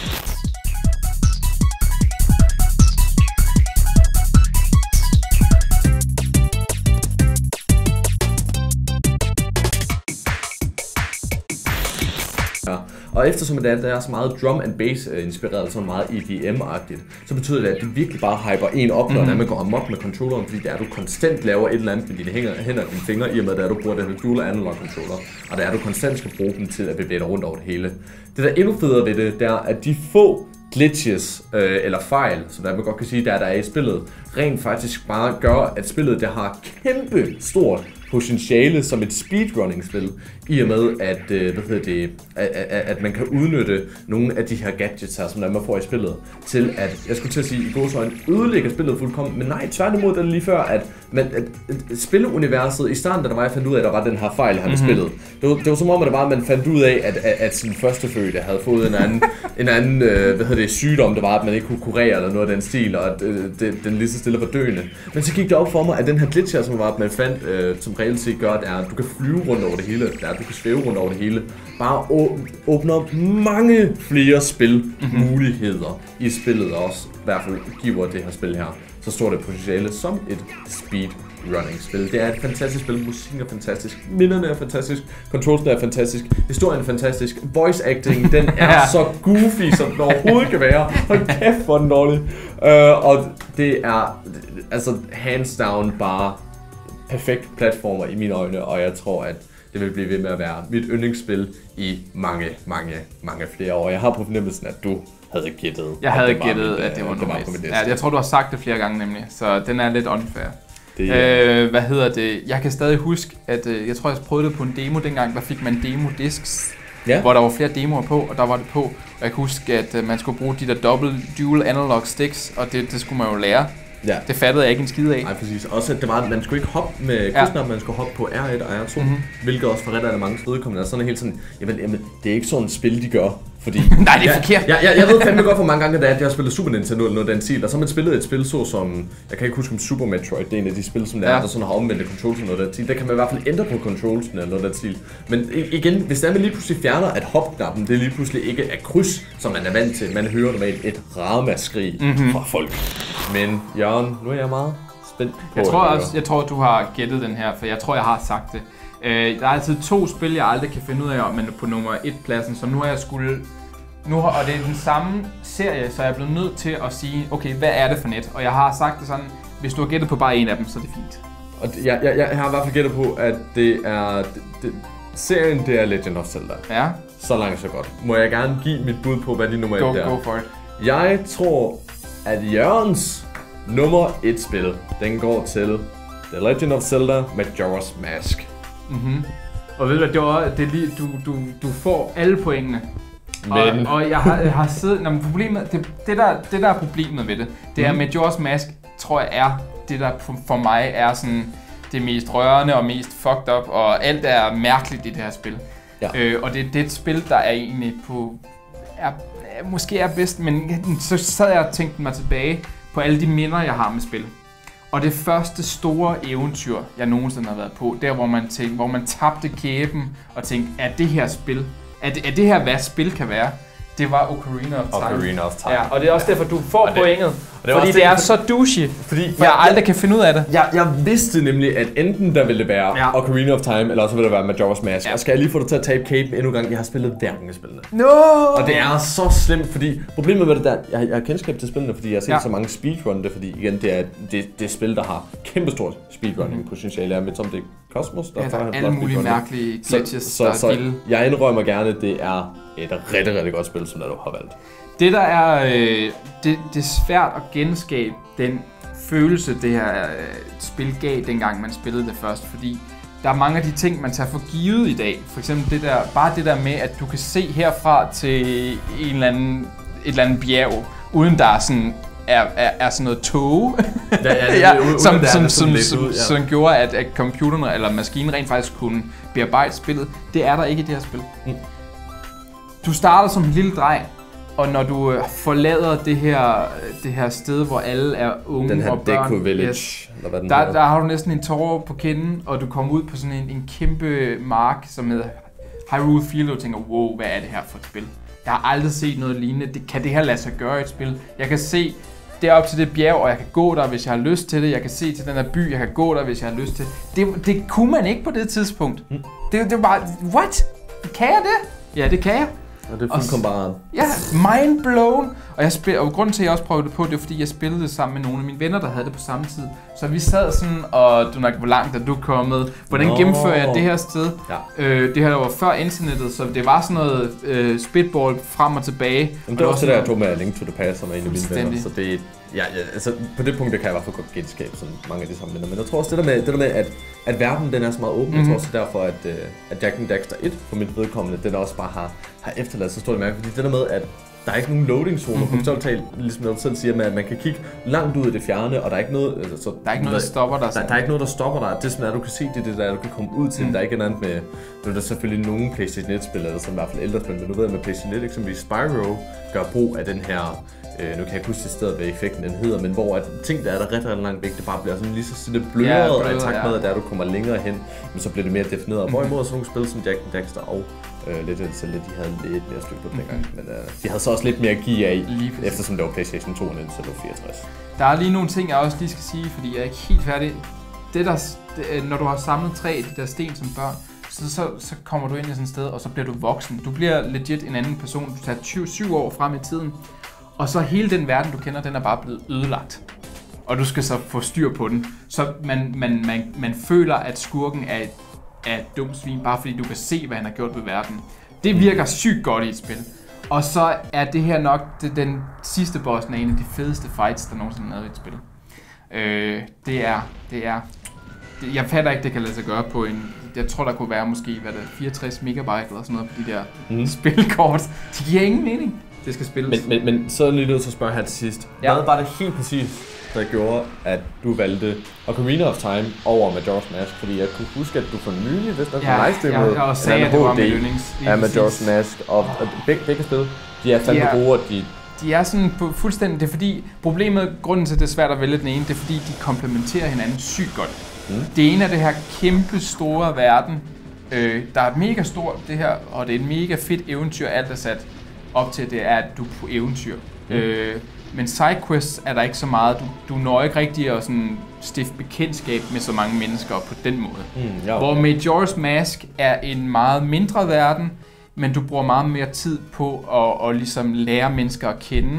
Og eftersom det er så meget drum and bass inspireret, så meget EDM-agtigt, så betyder det, at det virkelig bare hyper en op, når man går amok med controlleren, fordi det er, du konstant laver et eller andet med dine hænder og dine fingre, i og med at du bruger den dual analog controller, og det er, du konstant skal bruge dem til at bevæge dig rundt over det hele. Det der er endnu federe ved det, er, at de få glitches eller fejl, som man godt kan sige, der er i spillet, rent faktisk bare gør, at spillet der har kæmpe stort potentiale som et speedrunning-spil, i og med, at man kan udnytte nogle af de her gadgets her, som man får i spillet, til at, jeg skulle til at sige, i gåseøjne ødelægger spillet fuldkommen, men nej, tværtimod, det er lige før, at spilleuniverset, i starten, da der var, jeg fandt ud af, at der var den her fejl her med spillet, det var som om, at det var, at man fandt ud af, at sin førstefødte havde fået en anden sygdom, der var, at man ikke kunne kurere eller noget af den stil, og at den lige så stille var døende. Men så gik det op for mig, at den her glitch her, som var, at man fandt, som reelt set gør, er, at du kan flyve rundt over det hele, du kan svæve rundt over det hele, bare åbner mange flere spilmuligheder i spillet, og også i hvert fald giver det her spil her så stort et potentiale som et speedrunning-spil. Det er et fantastisk spil, musikken er fantastisk, minderne er fantastisk, controlsene er fantastisk, historien er fantastisk, voice acting, den er så goofy, som den overhovedet kan være. Hold kæft, hvor den dårlig. Og det er altså hands down bare perfekt platformer i mine øjne, og jeg tror, at det vil blive ved med at være mit yndlingsspil i mange flere år. Jeg har på fornemmelsen, at du havde gættet. Jeg havde gættet, at det var noget. Ja, jeg tror, du har sagt det flere gange nemlig, så den er lidt unfair. Jeg kan stadig huske, at jeg tror, jeg prøvede det på en demo dengang, der fik man demo-discs, hvor der var flere demoer på, og der var det på. Og jeg kan huske, at man skulle bruge de der dual analog sticks, og det skulle man jo lære. Ja. Det fattede jeg ikke en skid af. Nej, præcis. Også at det var, at man skulle ikke hoppe med krydsknappen, man skulle hoppe på R1 og R2, hvilket også for ret af mange vedkommende er sådan helt sådan, jamen, det er ikke sådan et spil, de gør, fordi... Nej, det er forkert. Jeg ved fandme godt, hvor mange gange det er, at jeg har spillet Super Nintendo eller noget af den stil, og så har man spillet et spil så som, jeg kan ikke huske om Super Metroid, det er en af de spil, som der sådan har omvendte controls og noget af den stil, der kan man i hvert fald ændre på controlsen eller noget af den stil. Men igen, hvis der man lige pludselig fjerner, at hopknappen, det lige pludselig ikke er kryds, som man er vant til, man hører normalt et ramaskrig fra folk. Men Jørgen, nu er jeg meget spændt på jeg tror, du har gættet den her, for jeg tror, jeg har sagt det. Der er altid 2 spil, jeg aldrig kan finde ud af, men på nummer 1-pladsen, så nu har jeg og det er den samme serie, så jeg er blevet nødt til at sige, okay, hvad er det for net? Og jeg har sagt det sådan, hvis du har gættet på bare en af dem, så er det fint. Og jeg har i hvert fald gættet på, at det er... serien, det er Legend of Zelda. Ja. Så langt, så godt. Må jeg gerne give mit bud på, hvad din nummer 1 er? Go for it. Jeg tror, at Jørgens nummer 1 spil, den går til The Legend of Zelda Majora's Mask. Og ved du hvad, det er lige, du får alle pointene. Men... Og jeg har siddet... problemet, det der er problemet ved det, det er, at Majora's Mask, tror jeg, er det, der for mig er sådan det mest rørende og mest fucked up, og alt er mærkeligt i det her spil. Ja. Og det er et spil, der er egentlig måske er bedst, men så sad jeg og tænkte mig tilbage på alle de minder, jeg har med spil. Og det første store eventyr, jeg nogensinde har været på, der hvor man tabte kæben og tænkte, er det her spil? Er det her, hvad spil kan være? Det var Ocarina of Time. Ja, og det er også derfor, du får pointet. Fordi det er så douchey, fordi jeg aldrig kan finde ud af det. Jeg vidste nemlig, at enten der ville det være Ocarina of Time, eller også ville det være Majora's Mask. Og skal jeg lige få dig til at tabe kæben endnu en gang? Jeg har spillet hverken af spillene. No! Og det er så slemt, fordi problemet med det der, jeg har kendskab til spillene, fordi jeg har set så mange speedrun det, fordi igen, det er det spil, der har kæmpestort speedrunning potentiale, med som det Cosmos, der der er alle mulige mærkelige glitches, så jeg indrømmer gerne, at det er et rigtig godt spil, som du har valgt. Det der er, det er svært at genskabe den følelse, det her spil gav, dengang man spillede det først, fordi der er mange af de ting, man tager for givet i dag. For eksempel det der med, at du kan se herfra til et eller andet bjerg, uden der er sådan er sådan noget tog, som gjorde, at computerne eller maskinen rent faktisk kunne bearbejde spillet. Det er der ikke i det her spil. Du starter som en lille dreng, og når du forlader det her sted, hvor alle er unge og børn, Deku Village, eller hvad den der har du næsten en tårer på kinden, og du kommer ud på sådan en kæmpe mark, som hedder Hyrule Field, og du tænker, wow, hvad er det her for et spil? Jeg har aldrig set noget lignende. Kan det her lade sig gøre i et spil? Jeg kan se derop til det bjerg, og jeg kan gå der, hvis jeg har lyst til det. Jeg kan se til den her by, jeg kan gå der, hvis jeg har lyst til det. Det kunne man ikke på det tidspunkt. Det var bare, what? Kan jeg det? Ja, det kan jeg. Og det er fuldkommen bare... Ja, mind blown. Og grunden til, at jeg også prøvede det på, det var, fordi jeg spillede det sammen med nogle af mine venner, der havde det på samme tid. Så vi sad sådan, og du nok, hvor langt er du kommet? Hvordan gennemfører jeg det her sted? Ja. Det her var før internettet, så det var sådan noget spitball frem og tilbage. Men det var også det der, jeg tog med Link to the Past, som er en af mine venner. Så det, altså på det punkt, det kan jeg i hvert fald godt genskabe sådan mange af de samme venner. Men jeg tror også, det der med at verden den er så meget åben, jeg tror også derfor, at Jak and Daxter 1 på mit vedkommende, den også bare har efterladt så stort mærke. Fordi det der med, at der er ikke nogen loading-zoner, på stort talt, ligesom jeg selv siger, at man kan kigge langt ud i det fjerne, og der er ikke noget... Altså, der er ikke noget, der stopper dig. Der er ikke noget, der stopper dig. Det er sådan, at du kan se det der, du kan komme ud til. Der er ikke andet med... Nu er der selvfølgelig nogle PlayStation 1-spil, eller sådan i hvert fald ældre spil, men nu ved jeg med PlayStation 1, eksempelvis Spyro, gør brug af den her... nu kan jeg ikke huske det sted, hvad effekten den hedder, men hvor at ting, der er der ret langt væk, det bare bliver sådan lige så stille blødret, og i takt med, at der du kommer længere hen, men så bliver det mere defineret. Hvorimod sådan nogle spil som Jak and Daxter og lidt af det selv, de havde lidt mere styr på dengang, men de havde så også lidt mere at give af, eftersom det var PlayStation 2 og Nintendo 64. Der er lige nogle ting, jeg også lige skal sige, fordi jeg er ikke helt færdig. Når du har samlet 3 af de der sten som børn, så kommer du ind i sådan et sted, og så bliver du voksen. Du bliver legit en anden person. Du tager 7 år frem i tiden, og så hele den verden, du kender, den er bare blevet ødelagt. Og du skal så få styr på den. Så man føler, at skurken er et dumt svin, bare fordi du kan se, hvad han har gjort ved verden. Det virker sygt godt i et spil. Og så er det her nok den sidste bossen af en af de fedeste fights, der nogensinde er lavet i et spil. Jeg fatter ikke, det kan lade sig gøre på en... Jeg tror, der kunne være måske 64 megabyte eller sådan noget på de der spilkort. Det giver ingen mening. Det skal spilles. Men så er jeg lige nødt til at spørge her til sidst. Hvad var det helt præcis, der gjorde, at du valgte Ocarina of Time over Majora's Mask? Fordi jeg kunne huske, at du for nylig, hvis der kunne livestreamet, jeg også sagde, at det var med yndlings. Af Majora's Mask, og begge spil, de er fandme gode, og de er sådan fuldstændig... Det er fordi, grunden til, at det er svært at vælge den ene, det er fordi, de komplementerer hinanden sygt godt. Det ene er det her kæmpe store verden, der er mega stort det her, og det er et mega fedt eventyr, alt er sat op til, det er, at du er på eventyr. Men sidequests er der ikke så meget. Du når ikke rigtig at sådan stifte bekendtskab med så mange mennesker på den måde. Hvor Majora's Mask er en meget mindre verden, men du bruger meget mere tid på at ligesom lære mennesker at kende,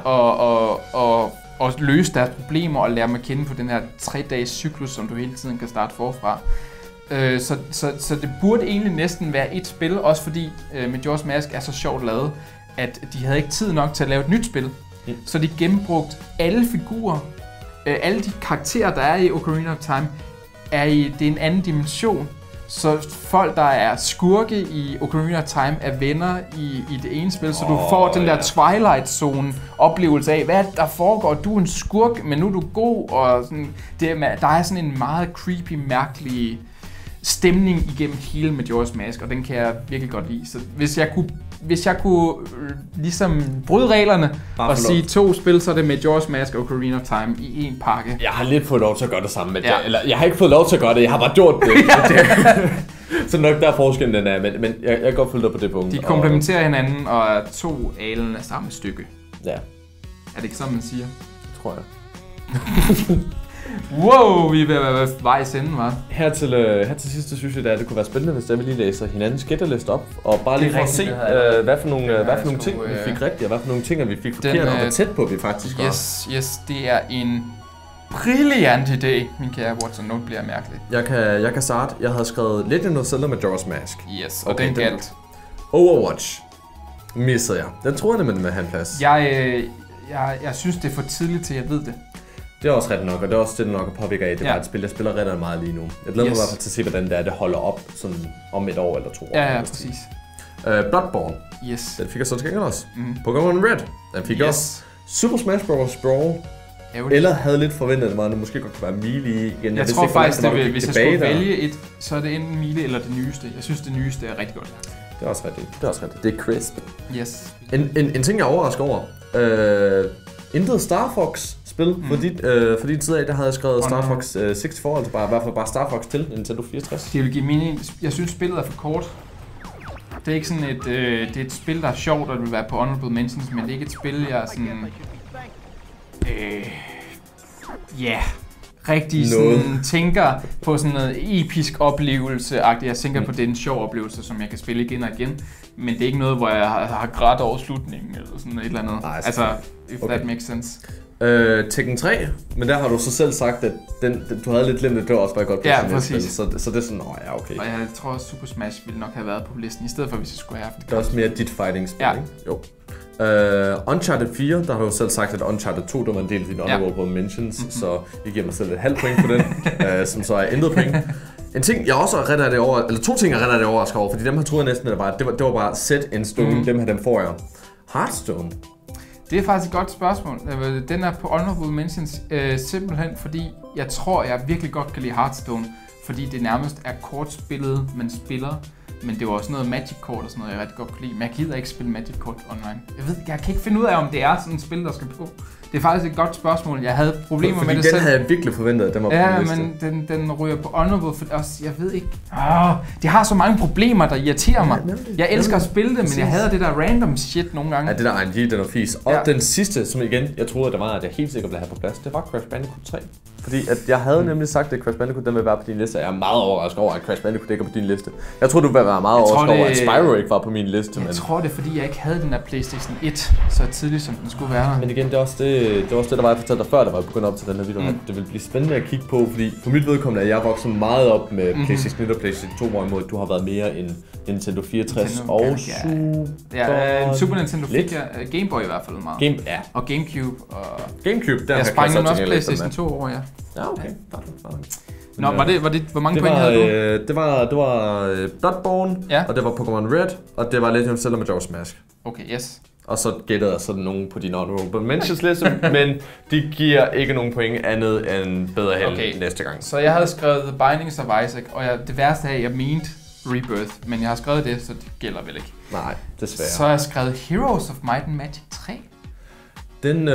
og løse deres problemer og lære dem at kende på den her 3-dages cyklus, som du hele tiden kan starte forfra. Så det burde egentlig næsten være et spil, også fordi Majora's Mask er så sjovt lavet, at de havde ikke tid nok til at lave et nyt spil. Så de gennembrugt alle figurer, alle de karakterer, der er i Ocarina of Time, det er en anden dimension. Så folk, der er skurke i Ocarina of Time, er venner i det ene spil, så du får den der Twilight Zone oplevelse af, hvad der foregår. Du er en skurk, men nu er du god, og sådan, der er sådan en meget creepy, mærkelig stemning igennem hele Majora's Mask, og den kan jeg virkelig godt lide. Så hvis jeg kunne ligesom bryde reglerne og sige 2 spil, så er det Majora's Mask og Ocarina of Time i en pakke. Jeg har lidt fået lov til at gøre det samme med eller jeg har ikke fået lov til at gøre det, jeg har bare gjort det. Så nok der er forskellen den er, men jeg kan godt følge dig på det punkt. De komplementerer hinanden og er 2 alen af samme stykke. Ja. Er det ikke sådan, man siger? Det tror jeg. Wow, vi er ved at være vejs ende, hva'? Her til sidst synes jeg, at det kunne være spændende, hvis vi lige læser hinandens gætteliste op, og bare lige for at se, hvad for nogle ting vi fik rigtigt, og hvad for nogle ting vi fik forkert, og hvor tæt på vi faktisk var. Yes, det er en brilliant idé, min kære Watson. Nu bliver jeg mærkelig. Jeg kan starte. Jeg havde skrevet Legend of Zelda Majora's Mask. Yes, og den galt. Overwatch missede jeg. Den troede jeg med en plads. Jeg synes, det er for tidligt til, jeg ved det. Det er også ret nok, og det er også det, nok at påvirke af. Det er bare et spil, jeg spiller ret meget lige nu. Jeg glæder mig i hvert fald til at se, hvordan det holder op sådan om et år eller 2 år. Ja, præcis. Bloodborne. Yes. Den fik jeg så til gengæld også. Pokémon Red. Den fik jeg også. Super Smash Bros. Brawl. Eller havde lidt forventet, at det måske godt kunne være Melee igen. Jeg tror faktisk, hvis jeg skulle vælge et, så er det enten Melee eller det nyeste. Jeg synes, det nyeste er rigtig godt. Det er også rigtigt. Det er crisp. Yes. En ting, jeg overrasker over. Intet Star Fox-spil. For din tid af, der havde jeg skrevet Star Fox 64, altså i hvert fald bare Star Fox til Nintendo 64. Det vil give mening. Jeg synes, spillet er for kort. Det er ikke sådan det er et spil, der er sjovt, og det vil være på honorable mentions, men det er ikke et spil, jeg er sådan... rigtig sådan, tænker på sådan noget episk oplevelse-agtigt. Jeg tænker på den sjov oplevelse, som jeg kan spille igen og igen. Men det er ikke noget, hvor jeg har grædt over slutningen eller sådan et eller andet. Nej, altså, if that makes sense. Tekken 3, men der har du så selv sagt, at du havde lidt glemt, at det også var godt på præcis. Så det er sådan, okay. Og jeg tror også, Super Smash ville nok have været på listen, i stedet for, hvis jeg skulle have haft det. Det er også mere dit fighting-spil, ikke? Jo. Uncharted 4, der har du selv sagt, at Uncharted 2, der var en del af dine honorable mentions, så jeg giver mig selv et halvt point på den, som så er intet point. En ting, jeg også er det over, eller to ting, jeg er det overrasket over, fordi dem her troede jeg næsten, det var bare set in stone, dem får jeg. Hearthstone. Det er faktisk et godt spørgsmål. Den er på honorable mentions simpelthen, fordi jeg tror, jeg virkelig godt kan lide Hearthstone, fordi det nærmest er kortspillet, man spiller. Men det var også noget Magic-kort og sådan noget, jeg rigtig godt kunne lide. Men jeg gider ikke spille Magic-kort online. Jeg kan ikke finde ud af, om det er sådan et spil, der skal på. Det er faktisk et godt spørgsmål. Jeg havde problemer med det selv. Fordi den havde jeg virkelig forventet, at den var på liste. Ja, men den ryger på honorable, for også, jeg ved ikke. Det har så mange problemer, der irriterer mig. Jeg elsker at spille det, men jeg hader det der random shit nogle gange. Ja, det der ING, den er fis. Og den sidste, som igen, jeg troede, der var, at jeg helt sikkert ville have på plads, det var Crash Bandicoot 3. Fordi at jeg havde nemlig sagt, at Crash Bandicoot den vil være på din liste, og jeg er meget overrasket over, at Crash Bandicoot ikke er på din liste. Jeg tror du vil være meget overrasket over, at Spyro ikke var på min liste. Jeg tror det er, fordi jeg ikke havde den der PlayStation 1 så tidligt, som den skulle være. Men igen, det er også det, der var jeg fortalte dig før, der var begyndt op til den her video. Det vil blive spændende at kigge på, fordi for mit vedkommende er jeg vokset meget op med PlayStation 1 og PlayStation 2, hvorimod du har været mere en Nintendo 64 og Super Nintendo fik jeg, Game Boy i hvert fald meget. Og Gamecube. Gamecube, der jeg sprang den også PlayStation 2 over, ja. Ja, okay. Nå, hvor mange point havde du? Det var Bloodborne, og det var Pokémon Red, og det var Legend of Zelda Majora's Mask. Okay, yes. Og så gættede jeg sådan nogen på din honorable mentions liste, men de giver ikke nogen point andet end bedre held næste gang. Så jeg havde skrevet The Bindings of Isaac, og det værste er, at jeg mente Rebirth, men jeg har skrevet det, så det gælder vel ikke. Nej, desværre. Så har jeg skrevet Heroes of Might and Magic 3. Den,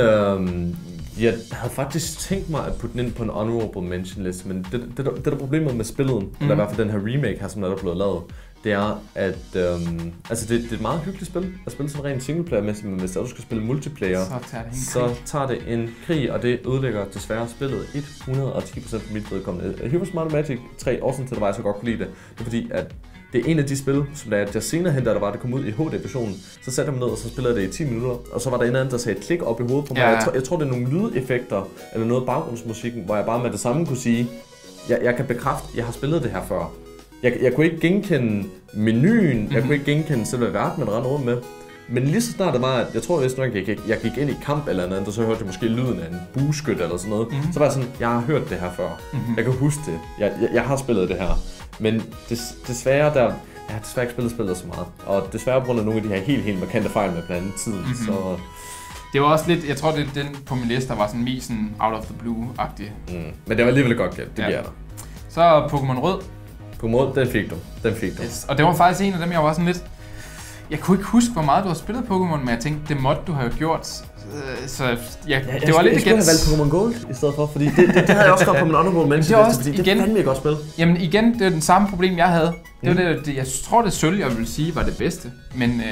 jeg havde faktisk tænkt mig at putte den ind på en honorable mention liste, men det der problemet med spillet, eller i hvert fald den her remake her, som der er blevet lavet, det er, at altså det er et meget hyggeligt spil at spille sådan rent singleplayer-mæssigt, men hvis du skal spille multiplayer, så tager det en krig, og det ødelægger desværre spillet 110% for mit vedkommende. Heroes of Might and Magic 3, også til det var jeg så godt kunne lide det, det er fordi, at det er en af de spil, som jeg senere hen, da det kom ud i HD-versionen, så satte jeg mig ned, og så spillede jeg det i 10 minutter, og så var der en anden, der sagde et klik op i hovedet på mig. Jeg tror, det er nogle lydeffekter, eller noget baggrundsmusikken, hvor jeg bare med det samme kunne sige, jeg kan bekræfte, jeg har spillet det her før. Jeg kunne ikke genkende menuen, jeg kunne ikke genkende selve verden, man rendte rundt med. Men lige så snart det var, jeg tror næsten nok, jeg gik ind i kamp eller andet, og så hørte jeg måske lyden af en bueskyt eller sådan noget. Så var jeg sådan, jeg har hørt det her før. Jeg kan huske det. Jeg har spillet det her. Men desværre, jeg har desværre ikke spillet så meget. Og desværre på grund af nogle af de her helt markante fejl med blandt andet tiden. Så det var også lidt, jeg tror det den på min liste, der var sådan mest sådan out of the blue-agtig. Men det var alligevel godt gæt, det giver dig. Så Pokémon Rød. Pokémon Rød, den fik du. Yes. Og det var faktisk en af dem, jeg var sådan lidt... Jeg kunne ikke huske, hvor meget du har spillet Pokémon, men jeg tænkte, det måtte du have gjort. Så det var lidt igen. Jeg skulle have valgt Pokémon Gold i stedet for, fordi det havde jeg også godt på min honorable mention liste, fordi det er fandme et godt spil. Jamen igen, det er den samme problem, jeg havde. Det var det, jeg tror, det sølv, jeg vil sige, var det bedste. Men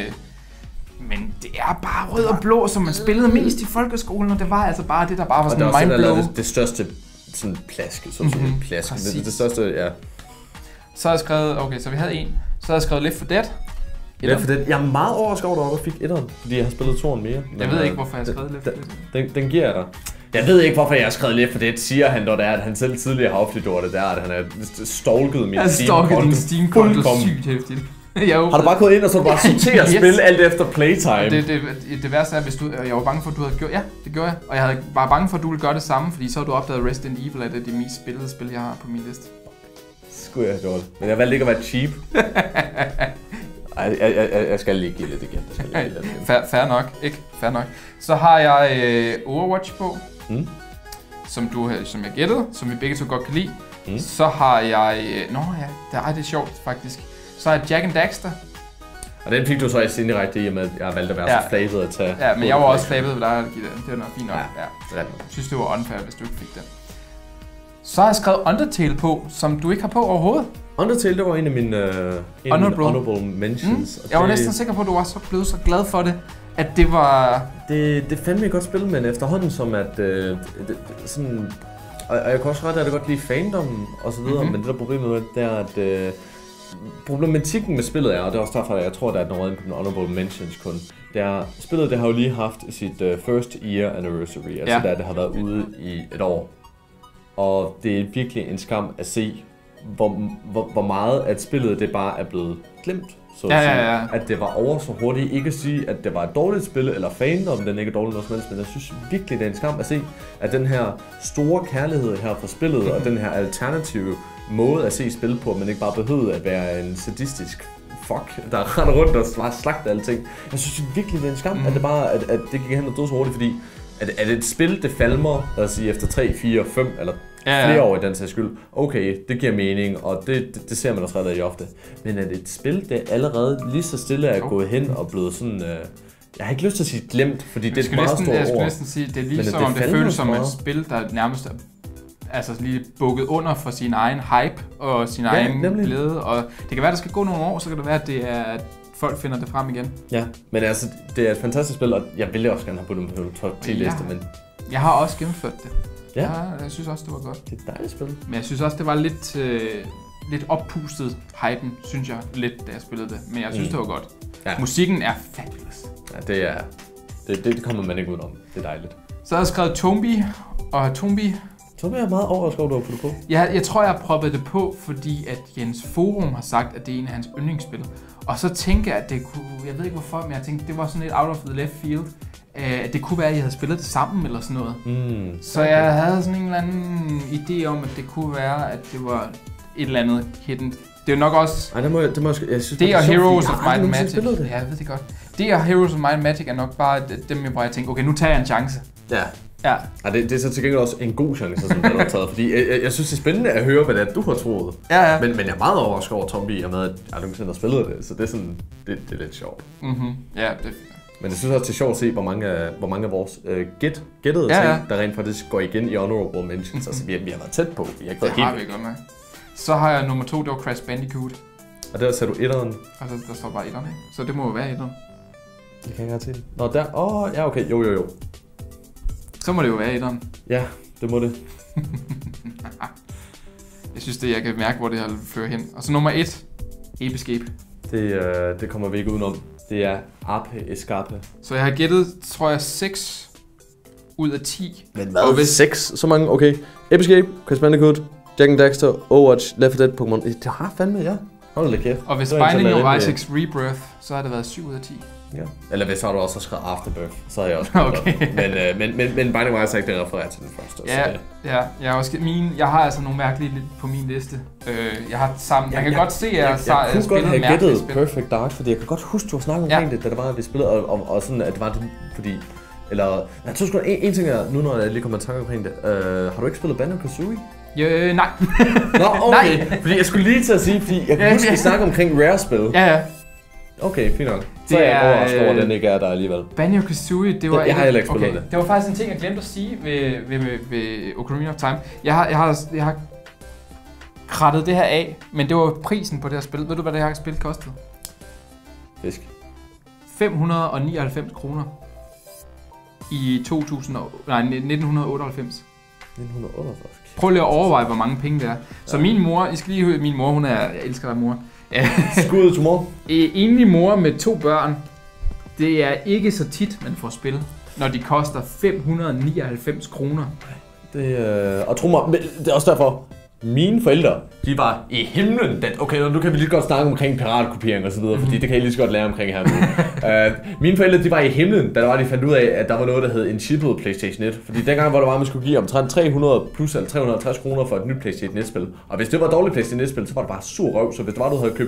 det er bare rød og blå, som man spillede mest i folkeskolen, og det var altså bare det, der bare var sådan mindblow. Og det største sådan plaske, det største, ja. Så har jeg skrevet, okay, så vi havde en. Så har jeg skrevet Left 4 Dead. Jeg er meget overrasket over, at du fik etteren, fordi jeg har spillet toeren mere. Jeg ved ikke, hvorfor jeg har skrevet Left 4 Dead. Den giver jeg dig. Jeg ved ikke, hvorfor jeg har skrevet Left 4 Dead, siger han, da det er, at han selv tidligere har offentliggjort det der, at han har stalket min Steam-konto sygt hæftigt. Har du bare gået ind og så bare sorteret spil alt efter playtime? Det værste er, hvis jeg var bange for, at du havde gjort... Ja, det gjorde jeg. Og jeg var bange for, at du ville gøre det samme, fordi så har du opdaget Resident Evil, at det er det mest spillede spil, jeg har på min liste. Skulle jeg have gjort det. Men jeg valgte ikke at være cheap. Jeg skal lige give lidt igen. Fair nok, ikke? Fair nok. Så har jeg Overwatch på, som jeg gættede, som vi begge to godt kan lide. Så har jeg... det er sjovt faktisk. Så har jeg Jak and Daxter. Og den fik du så i indirekte i og med, at jeg valgte at være så flabet at tage... Ja, men jeg var også flabet ved dig at give den. Det var nok fint nok. Ja. Jeg synes, det var unfair, hvis du ikke fik den. Så har jeg skrevet Undertale på, som du ikke har på overhovedet. Undertale, det var en af mine honorable mentions. Jeg var næsten sikker på, at du var blevet så glad for det, at det var... Det fandme et godt spil, men efterhånden som at... sådan... Og jeg kan også ret, at jeg godt lide fandom og så videre, men det der problemet med det er, at... problematikken med spillet er, og det er også derfor, at jeg tror, der er noget på den honorable mentions kun. Det er, spillet det har jo lige haft sit first year anniversary, altså da det har været ude i et år. Og det er virkelig en skam at se, hvor meget at spillet det bare er blevet glemt. Så at sige, at det var over så hurtigt. Ikke at sige, at det var et dårligt spil, eller fandom, den ikke er dårligt noget som helst, men jeg synes virkelig, det er en skam at se, at den her store kærlighed her for spillet, og den her alternative måde at se spil på, at man ikke bare behøvede at være en sadistisk fuck, der render rundt og bare slagter alting. Jeg synes virkelig, det er en skam, at det bare, at det gik hen og døde så hurtigt, fordi at et spil, det falmer, lad os sige, efter 3, 4, 5 eller flere år i den sags skyld. Okay, det giver mening, og det ser man også ret ofte. Men at et spil, det allerede lige så stille er gået hen og blevet sådan... jeg har ikke lyst til at sige glemt, fordi det er et meget stort ord. Jeg skulle næsten sige, det er lige som om det føles som et spil, der nærmest er lige bukket under for sin egen hype og sin egen glæde. Og det kan være, der skal gå nogle år, så kan det være, at folk finder det frem igen. Ja, men altså, det er et fantastisk spil, og jeg ville også gerne have puttet dem på top 10 liste, men... Jeg har også gennemført det. Ja. Jeg synes også, det var godt. Det er et dejligt spil. Men jeg synes også, det var lidt oppustet hypen, synes jeg lidt, da jeg spillede det. Men jeg synes, det var godt. Ja. Musikken er fabulous. Ja, det kommer man ikke ud om. Det er dejligt. Så har jeg skrevet Tombi, og Tombi er meget overrasket, du har puttet på. Jeg tror, jeg har proppet det på, fordi at Jens Forum har sagt, at det er en af hans yndlingsspil. Og så tænker jeg, at det kunne... Jeg ved ikke hvorfor, men jeg tænkte, det var sådan lidt out of the left field. At det kunne være, at I havde spillet det sammen eller sådan noget. Så jeg havde sådan en eller anden idé om, at det kunne være, at det var et eller andet hidden. Det er jo nok også... Ej, jeg synes, det og Heroes of Might and Magic. Ja, jeg ved det godt. Det og Heroes of Might and Magic er nok bare dem, jeg bare tænker, okay, nu tager jeg en chance. Ja. Det er så til gengæld også en god chance, som du har taget, fordi jeg synes, det er spændende at høre, hvad det er, du har troet. Ja. Men jeg er meget overrasket over Tombi, og med, at jeg nogensinde har spillet det, så det er sådan, det er lidt sjovt. Ja, det. Men jeg synes også, det er sjovt at se, hvor mange af vores gættede ting, der rent faktisk går igen i honorable mentions. Altså, vi har været tæt på. Vi har ikke været helt... har vi godt nok. Så har jeg nummer 2, det var Crash Bandicoot. Og der sagde du 1'eren. Altså, der står bare 1'eren, ikke? Så det må jo være 1'eren. Det kan jeg godt se det. Nå, der... ja, okay. Jo. Så må det jo være 1'eren. Ja, det må det. Jeg synes, jeg kan mærke, hvor det her fører hen. Og så nummer 1, Ape Escape. Det kommer vi ikke udenom. Det er Ape Escape. Så jeg har gættet, tror jeg, 6 ud af 10. Men hvad? 6? Så mange? Okay. Ape Escape, Crash Bandicoot, Jak and Daxter, Overwatch, Left 4 Dead, Pokémon. Det har fandme, ja. Hold da kæft. Og hvis Binding of Isaacs Rebirth, så har det været 7 ud af 10. Ja. Eller hvis har du også skrevet Afterbirth, så har jeg også okay. Men Binding of Isaac, det refererer til den første. Jeg har altså nogle mærkelige lidt på min liste. Jeg har sammen. Jeg kan godt se, at jeg kunne godt have gættet Perfect Dark, fordi jeg kan godt huske, du har snakket omkring det, da det var, at vi spillede, og sådan, at det var det, fordi... Eller... Jeg tror sgu, en ting er, nu når jeg lige kommer i tanke omkring det, har du ikke spillet Banjo-Kazooie? Nej. Nå, okay. Nej. Fordi jeg skulle lige til at sige, fordi jeg kunne huske, at vi snakke omkring Rare-spil. Ja. Okay, fint nok. Så er jeg overrasket over, at den ikke er der alligevel. Banjo-Kazooie, det var... Jeg har heller ikke spillet det. Det var faktisk en ting, jeg glemte at sige ved Ocarina of Time. Jeg har krattet det her af, men det var prisen på det her spil. Ved du, hvad det her spil kostede? Fisk. 599 kroner. I 1998. 1998? Prøv lige at overveje, hvor mange penge det er. Så min mor, I skal lige høre, min mor, jeg elsker dig, mor. Skud til mor. Enlig mor med 2 børn, det er ikke så tit, man får spil, når de koster 599 kroner. Og tro mig, det er også derfor, mine forældre, de var i himlen. Okay, nu kan vi lige godt snakke omkring piratkopiering og så videre, fordi det kan jeg lige så godt lære omkring her nu. Mine forældre, de var i himlen, da de fandt ud af, at der var noget, der hed en chippet PlayStation 1. Fordi dengang, hvor der var, man skulle give omtrent 300 plus eller 350 kroner for et nyt PlayStation 1-spil. Og hvis det var et dårligt PlayStation 1-spil, så var det bare sur røv. Så hvis det var, du havde købt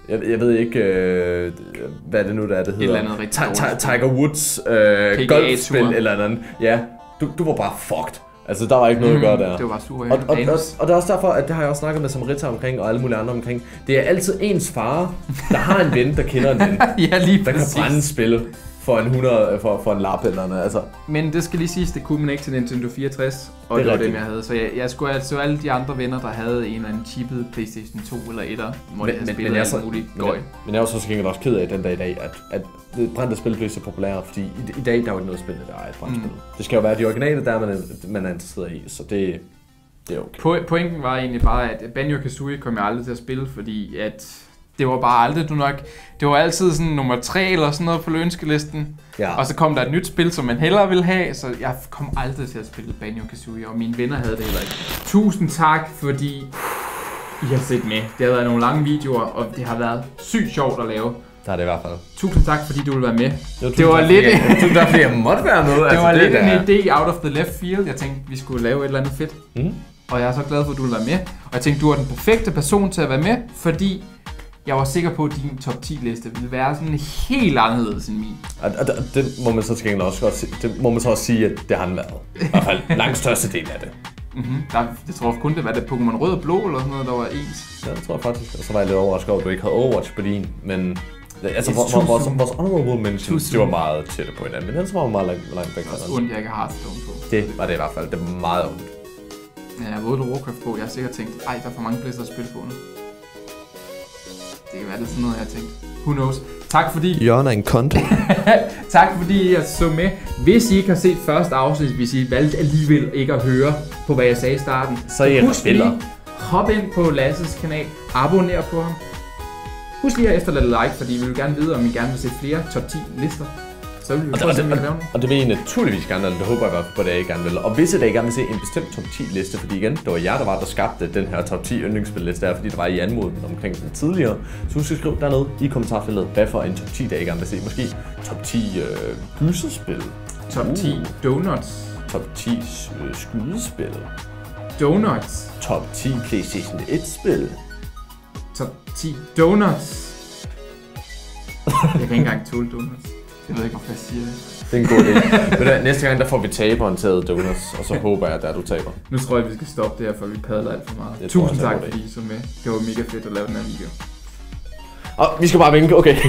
Jeg ved ikke, hvad det nu der det hedder. Et eller andet rigtig Tiger Woods golfspil eller andet. Ja, du var bare fucked. Altså, der var ikke noget at gøre der. Det var bare super. Og det er også derfor, at det har jeg også snakket med Samarita omkring, og alle mulige andre omkring. Det er altid ens far, der har en ven, der kender en ven. Ja, lige der præcis. kan brænde spil for en 100, for en lap eller noget, altså. Men det skal lige siges, det kunne man ikke til Nintendo 64, og det var dem, jeg havde. Så jeg skulle altså alle de andre venner, der havde en eller anden chippet PlayStation 2 eller 1'er, hvor de havde spillet alt muligt gøj. Men jeg er jo så gengæld også ked af den dag i dag, at brændte spil blev så populære, fordi i dag der er jo ikke noget spil, der er et brændspil. Det skal jo være de originale, der man er interesseret i, så det er okay. Pointen var egentlig bare, at Banjo-Kazooie kom jeg aldrig til at spille, fordi at det var bare aldrig det var altid sådan nummer 3 eller sådan noget på ønskelisten. Ja. Og så kom der et nyt spil, som man hellere ville have, så jeg kom aldrig til at spille Banjo-Kazooie, og mine venner havde det heller ikke. Tusind tak, fordi I har set med. Det har været nogle lange videoer, og det har været sygt sjovt at lave. Der er det i hvert fald. Tusind tak, fordi du ville være med. Det var lidt tusind tak, fordi jeg måtte være med. Det var lidt en idé out of the left field. Jeg tænkte, vi skulle lave et eller andet fedt. Og jeg er så glad for, at du ville være med. Og jeg tænkte, du er den perfekte person til at være med, fordi jeg var sikker på, at din top 10 liste ville være sådan helt anderledes end min. Og det må man så til gengæld også godt sige. Det må man så også sige, at det har den været. I hvert fald langt største del af det. Jeg tror kun det var det Pokémon Rød og Blå eller sådan noget, der var ens. Ja, det tror jeg faktisk. Og så var jeg lidt overrasket over, at du ikke havde Overwatch på din. Men altså, vores honorable mentions, det var meget tætte på hinanden. Men ellers var meget langt væk. Det var også ondt, jeg ikke har Hearthstone på. Det var det i hvert fald. Det var meget ondt. Ja, jeg har World of Warcraft på. Jeg har sikkert tænkt, der er for mange pladser at spille på nu. Det kan være det sådan noget, jeg har tænkt. Who knows? Tak fordi... Jørgen er en content. Tak fordi jeg så med. Hvis I ikke har set første afsnit, hvis I valgte alligevel ikke at høre på, hvad jeg sagde i starten, så husk lige, hop ind på Lasses kanal, abonner på ham. Husk lige at efterlade like, fordi vi vil gerne vide, om I gerne vil se flere top 10 lister. Så vil vi prøve at se, om vi kan lave noget. Og det vil I naturligvis gerne, eller det håber jeg i hvert fald på, det I gerne vil. Og hvis I da gerne vil se en bestemt top 10 liste, fordi igen, det var jer, der skabte den her top 10 yndlingsspilliste, der fordi det var I anmodet omkring den tidligere. Så husk at skrive dernede i kommentarfeltet, hvad for en top 10, der I gerne vil se. Måske top 10 gyserspil. Top 10 donuts. Top 10 skydespil. Donuts. Top 10 PlayStation 1-spil. Top 10 donuts. Jeg kan ikke engang tåle donuts. Jeg ved ikke, hvorfor jeg siger det. Det er en god idé. Men næste gang, der får vi taberen donuts, og så håber jeg, at du taber. Nu tror jeg, vi skal stoppe det her, for vi padler alt for meget. Tusind tak, fordi I så med. Det var mega fedt at lave den her video. Og vi skal bare vinke, okay.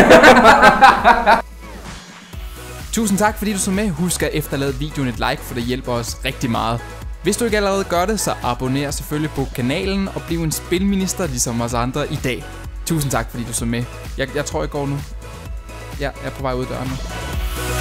Tusind tak, fordi du så med. Husk at efterlade videoen et like, for det hjælper os rigtig meget. Hvis du ikke allerede gør det, så abonner selvfølgelig på kanalen og bliv en spilminister ligesom os andre i dag. Tusind tak, fordi du så med. Jeg tror, jeg går nu. Ja, jeg er på vej ud døren nu.